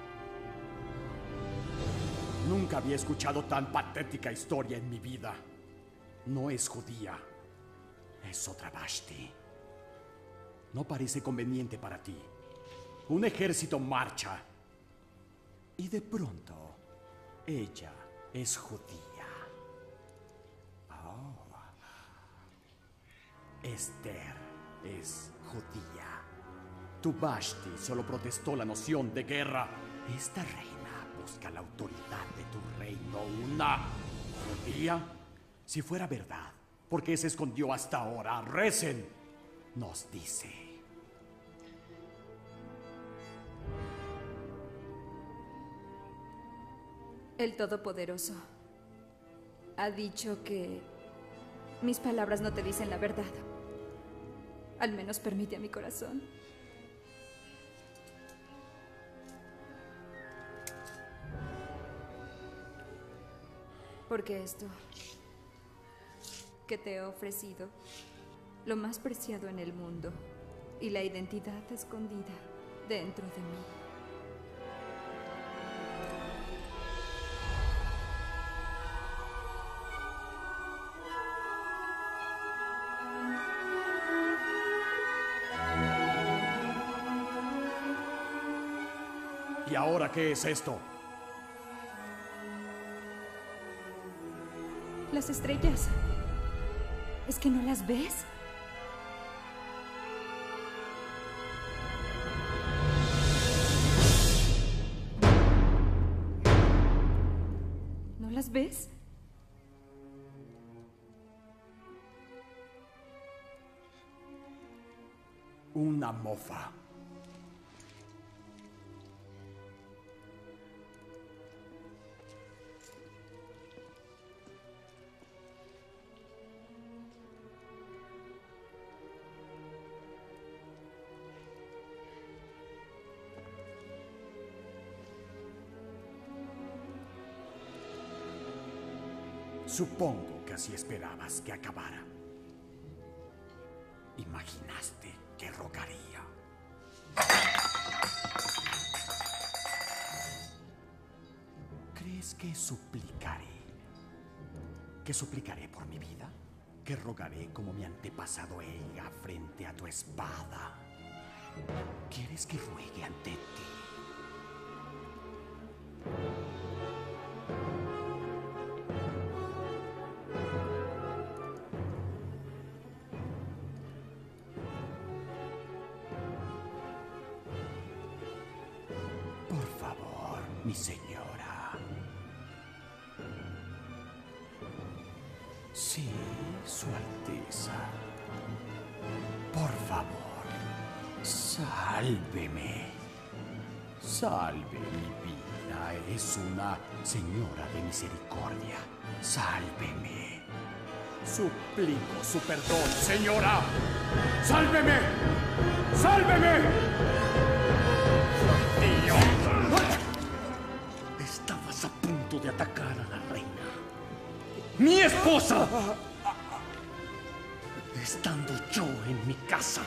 Nunca había escuchado tan patética historia en mi vida. No es judía, es otra Vashti. No parece conveniente para ti. Un ejército marcha y de pronto ella es judía. Oh. Esther es judía. Tu Vashti solo protestó la noción de guerra. Esta reina busca la autoridad de tu reino. ¿Una judía? Si fuera verdad, ¿por qué se escondió hasta ahora? Recen, nos dice. El Todopoderoso ha dicho que mis palabras no te dicen la verdad. Al menos permite a mi corazón. Porque esto que te he ofrecido, lo más preciado en el mundo, y la identidad escondida dentro de mí. ¿Y ahora qué es esto? Las estrellas. ¿Es que no las ves? ¿No las ves? Una mofa. Supongo que así esperabas que acabara. Imaginaste que rogaría. ¿Crees que suplicaré? ¿Que suplicaré por mi vida? ¿Que rogaré como mi antepasado Eiga frente a tu espada? ¿Quieres que ruegue ante ti? Por favor, mi señora. Sí, Su Alteza. Por favor, sálveme. Salve mi vida. Es una señora de misericordia. Sálveme. Suplico su perdón, señora. ¡Sálveme! ¡Sálveme! ¡Dios! Estabas a punto de atacar a la reina. ¡Mi esposa! Estando yo en mi casa.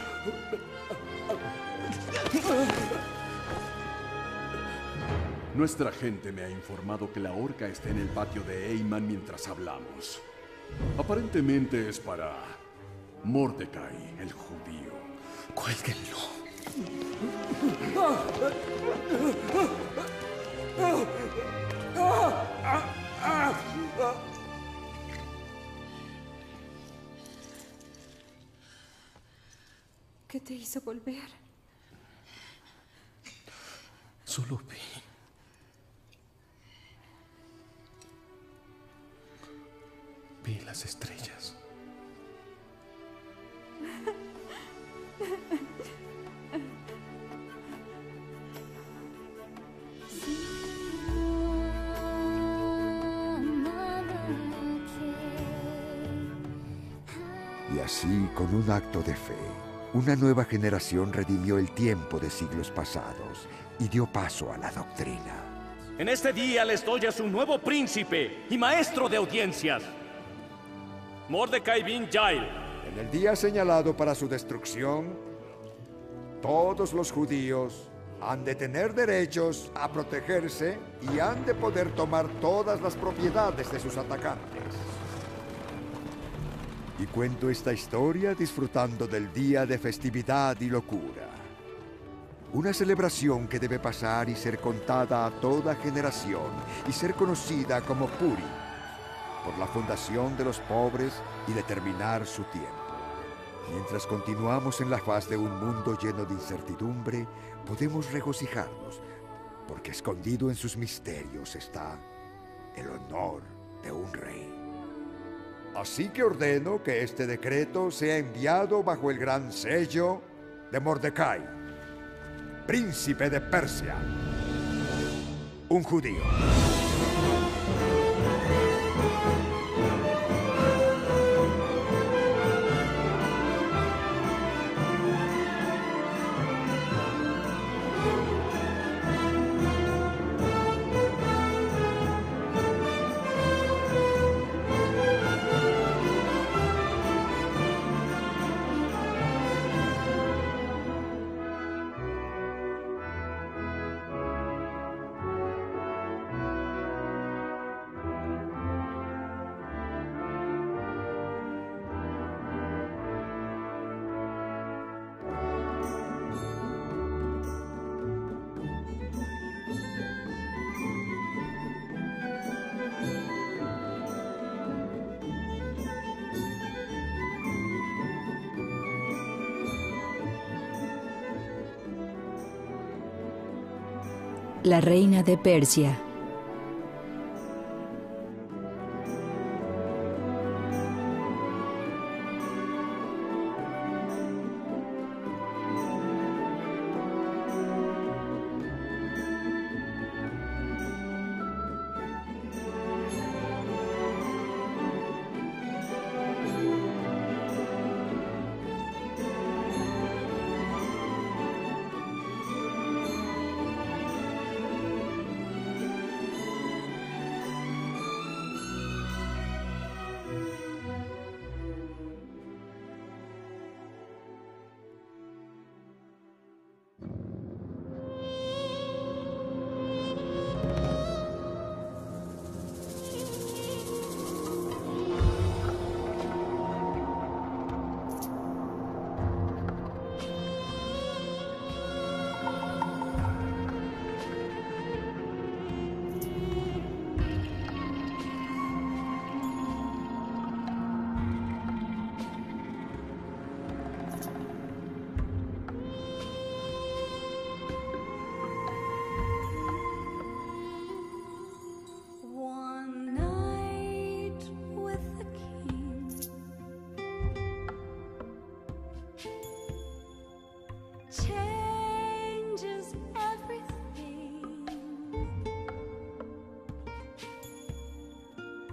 Nuestra gente me ha informado que la horca está en el patio de Eyman mientras hablamos. Aparentemente es para Mordecai, el judío. Cuélguenlo. ¿Qué te hizo volver? Solo vi. Vi las estrellas. Y así, con un acto de fe, una nueva generación redimió el tiempo de siglos pasados y dio paso a la doctrina. En este día les doy a su nuevo príncipe y maestro de audiencias, Mordecai bin Yael. En el día señalado para su destrucción, todos los judíos han de tener derechos a protegerse y han de poder tomar todas las propiedades de sus atacantes. Y cuento esta historia disfrutando del día de festividad y locura. Una celebración que debe pasar y ser contada a toda generación y ser conocida como Puri, por la fundación de los pobres y determinar su tiempo. Mientras continuamos en la faz de un mundo lleno de incertidumbre, podemos regocijarnos, porque escondido en sus misterios está el honor de un rey. Así que ordeno que este decreto sea enviado bajo el gran sello de Mordecai, príncipe de Persia, un judío. La reina de Persia.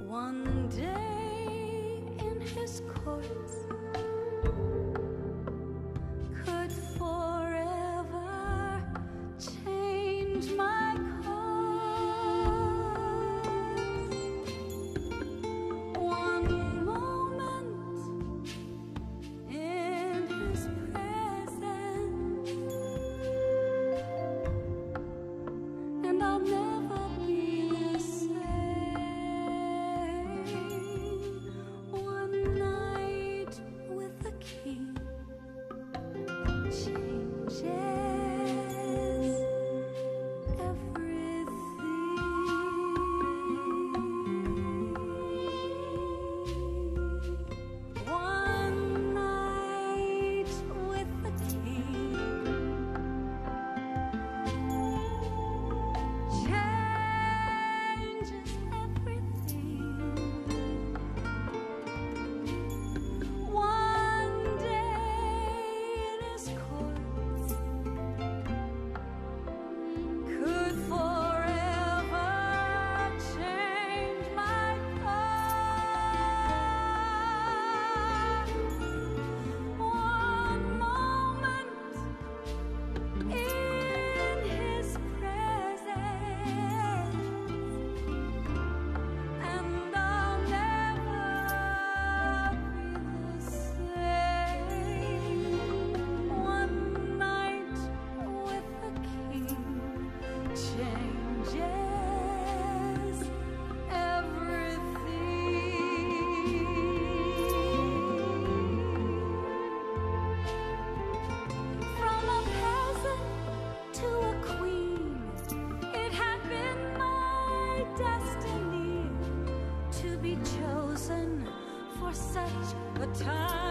One day in his courts could forever change my course. One moment in his presence, and I'll never be the same. One night with the king changes everything. One night with the king changes everything. One day in his courts could forever change my course. One moment in his presence, and I'll never be the same. One night with the king changes everything. From a peasant to a queen, it had been my destiny to be chosen for such a time